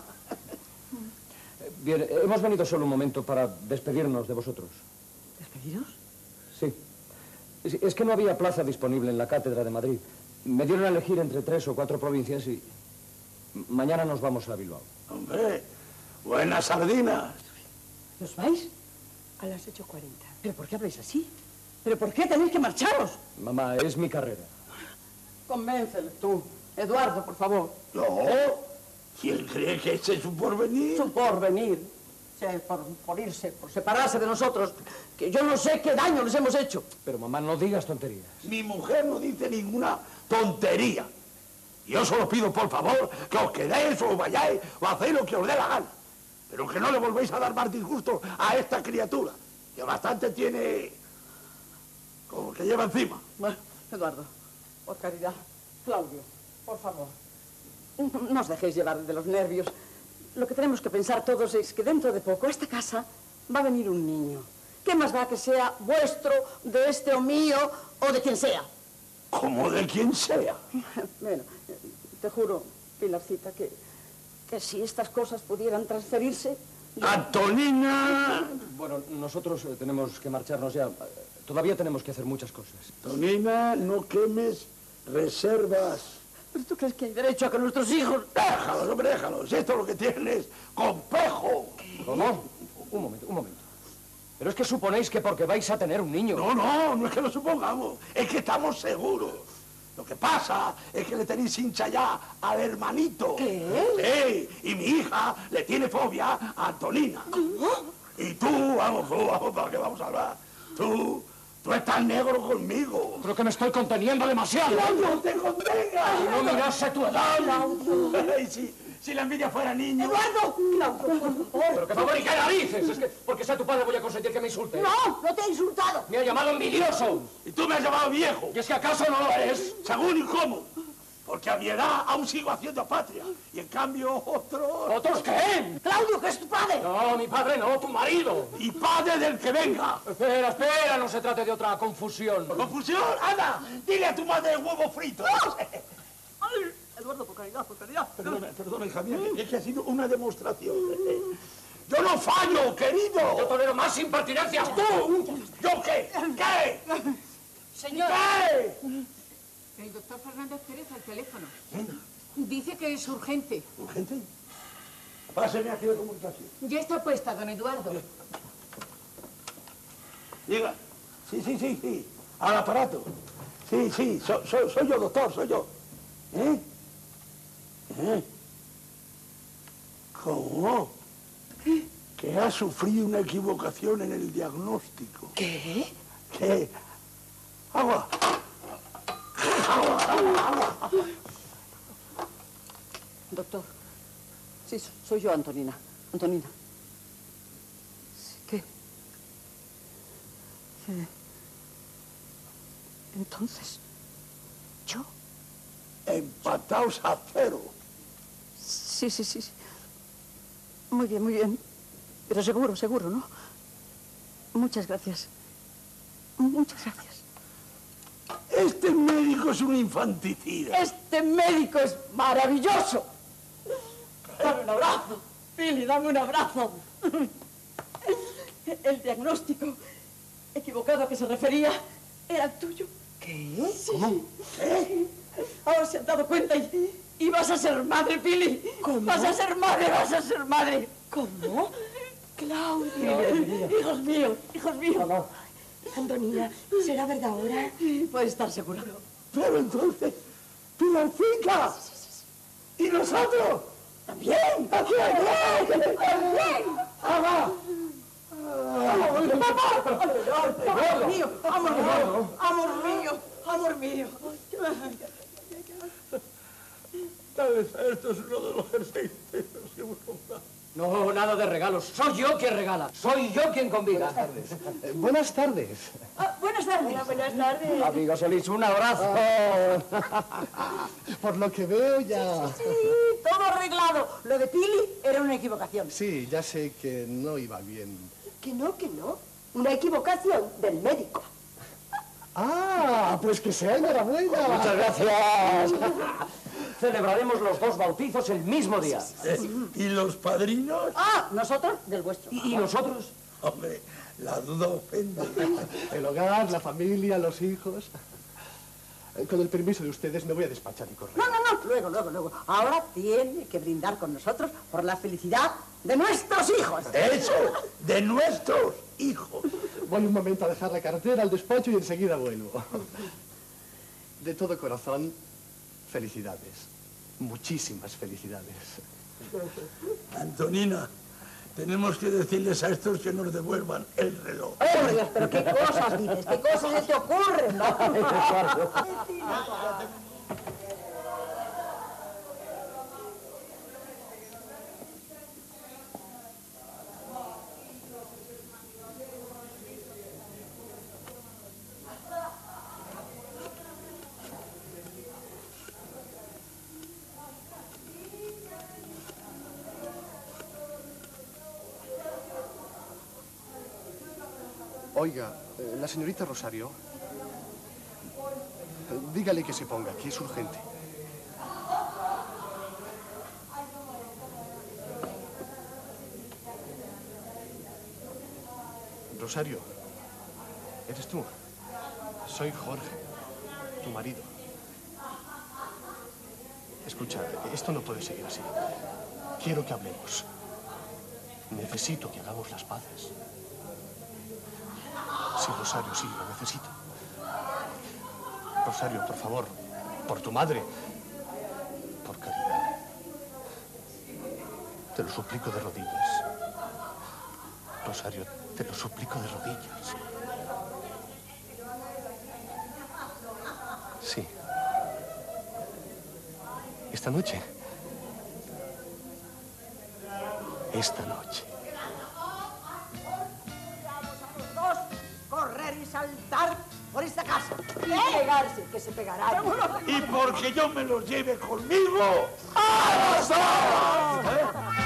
Bien, hemos venido solo un momento para despedirnos de vosotros. ¿Despedidos? Sí. Es que no había plaza disponible en la Cátedra de Madrid. Me dieron a elegir entre 3 o 4 provincias y mañana nos vamos a Bilbao. Hombre, buenas sardinas. ¿Os vais? A las 8:40. ¿Pero por qué habláis así? ¿Pero por qué tenéis que marcharos? Mamá, es mi carrera. Convéncele tú. Eduardo, por favor. No. ¿Quién cree que ese es su porvenir? Su porvenir. Sí, por irse, por separarse de nosotros. Que yo no sé qué daño les hemos hecho. Pero mamá, no digas tonterías. Mi mujer no dice ninguna tontería. Yo solo pido, por favor, que os quedéis o vayáis o hacéis lo que os dé la gana. Pero que no le volvéis a dar más disgusto a esta criatura, que bastante tiene como que lleva encima. Bueno, Eduardo, por caridad. Claudio, por favor. No os dejéis llevar de los nervios. Lo que tenemos que pensar todos es que dentro de poco a esta casa va a venir un niño. ¿Qué más da que sea vuestro, de este o mío, o de quien sea? Como de quien sea. Bueno, te juro, Pilarcita, que si estas cosas pudieran transferirse... ¡Antonina! Bueno, nosotros tenemos que marcharnos ya. Todavía tenemos que hacer muchas cosas. Antonina, no quemes reservas. ¿Pero tú crees que hay derecho a que nuestros hijos... Déjalos, hombre, déjalos. Esto es lo que tienes, complejo. ¿Cómo? Un momento. Pero es que suponéis que porque vais a tener un niño... No es que lo supongamos. Es que estamos seguros. Lo que pasa es que le tenéis hincha ya al hermanito. ¿Qué? Sí, y mi hija le tiene fobia a Antonina. ¿Cómo? Y tú, vamos, ¿para qué vamos a hablar? Tú estás negro conmigo. Creo que me estoy conteniendo demasiado. ¡No te contengas! Si no mirase tu edad. Si la envidia fuera niño. ¡Eduardo! Claudio, por favor. Pero qué favor y qué narices. Es que porque sea tu padre voy a consentir que me insulte. No te he insultado. Me ha llamado envidioso. Y tú me has llamado viejo. ¿Y es que acaso no lo eres? Según y cómo. Porque a mi edad aún sigo haciendo patria. Y en cambio otros... ¿Otros qué? Claudio, que es tu padre. No, mi padre no, tu marido. Y padre del que venga. Espera, no se trate de otra confusión. ¿Confusión? ¡Anda! Dile a tu madre huevo frito. Eduardo, por caridad. Perdona, hija mía, que es que ha sido una demostración. ¡Yo no fallo, querido! Yo tolero más impertinencias, tú. ¿Yo qué? ¿Qué? Señor. ¿Qué? El doctor Fernández Pérez al teléfono. Dice que es urgente. ¿Urgente? Páseme aquí de comunicación. Ya está puesta, don Eduardo. Diga. Sí. Al aparato. Sí. Soy yo, doctor, soy yo. ¿Eh? ¿Cómo? ¿Qué? Que ha sufrido una equivocación en el diagnóstico. ¿Qué? ¿Qué? Agua. Doctor. Sí, soy yo, Antonina. Antonina. ¿Qué? Entonces, ¿yo? Empataos a 0. Sí. Muy bien. Pero seguro, ¿no? Muchas gracias. Muchas gracias. Este médico es un infanticida. Este médico es maravilloso. Dame un abrazo, Pili, dame un abrazo. El diagnóstico equivocado a que se refería era el tuyo. ¿Qué? Sí. ¿Cómo? ¿Qué? Ahora se han dado cuenta y vas a ser madre, Pili. ¿Cómo? Vas a ser madre. ¿Cómo? Claudio. Hijos míos. Mamá. Antonina, ¿será verdad ahora? Puedes estar segura. Pero entonces, Pilarcica. ¿Y nosotros? También. ¡Papá! Amor mío. Tal vez esto es uno de los ejercicios que hemos comprado. No, nada de regalos. Soy yo quien regala. Soy yo quien convida. Buenas tardes. Buenas tardes. Buenas tardes. Amigo Solís, un abrazo. Por lo que veo ya... Sí, todo arreglado. Lo de Pili era una equivocación. Sí, ya sé que no iba bien. Que no. Una equivocación del médico. ¡Ah! Pues que sea enhorabuena. Muchas gracias. Celebraremos los 2 bautizos el mismo día. ¿Y los padrinos? Ah, nosotros del vuestro. ¿Y nosotros? Hombre, la duda ofende. El hogar, la familia, los hijos... Con el permiso de ustedes me voy a despachar y correr. No. Luego. Ahora tiene que brindar con nosotros por la felicidad de nuestros hijos. ¡Eso! ¡De nuestros hijos! Voy un momento a dejar la cartera al despacho y enseguida vuelvo. De todo corazón, felicidades. Muchísimas felicidades. Antonina, tenemos que decirles a estos que nos devuelvan el reloj. ¡Oh, Dios, pero qué cosas dices! ¿Qué cosas se te ocurren, no? Oiga, la señorita Rosario, dígale que se ponga, que es urgente. Rosario, ¿eres tú? Soy Jorge, tu marido. Escucha, esto no puede seguir así. Quiero que hablemos. Necesito que hagamos las paces. Sí, Rosario, sí, lo necesito. Rosario, por favor, por tu madre, por caridad. Te lo suplico de rodillas. Rosario, te lo suplico de rodillas. Sí. Esta noche. Esta noche. Correr y saltar por esta casa. Y pegarse, que se pegarán. Y porque yo me los lleve conmigo a los dos.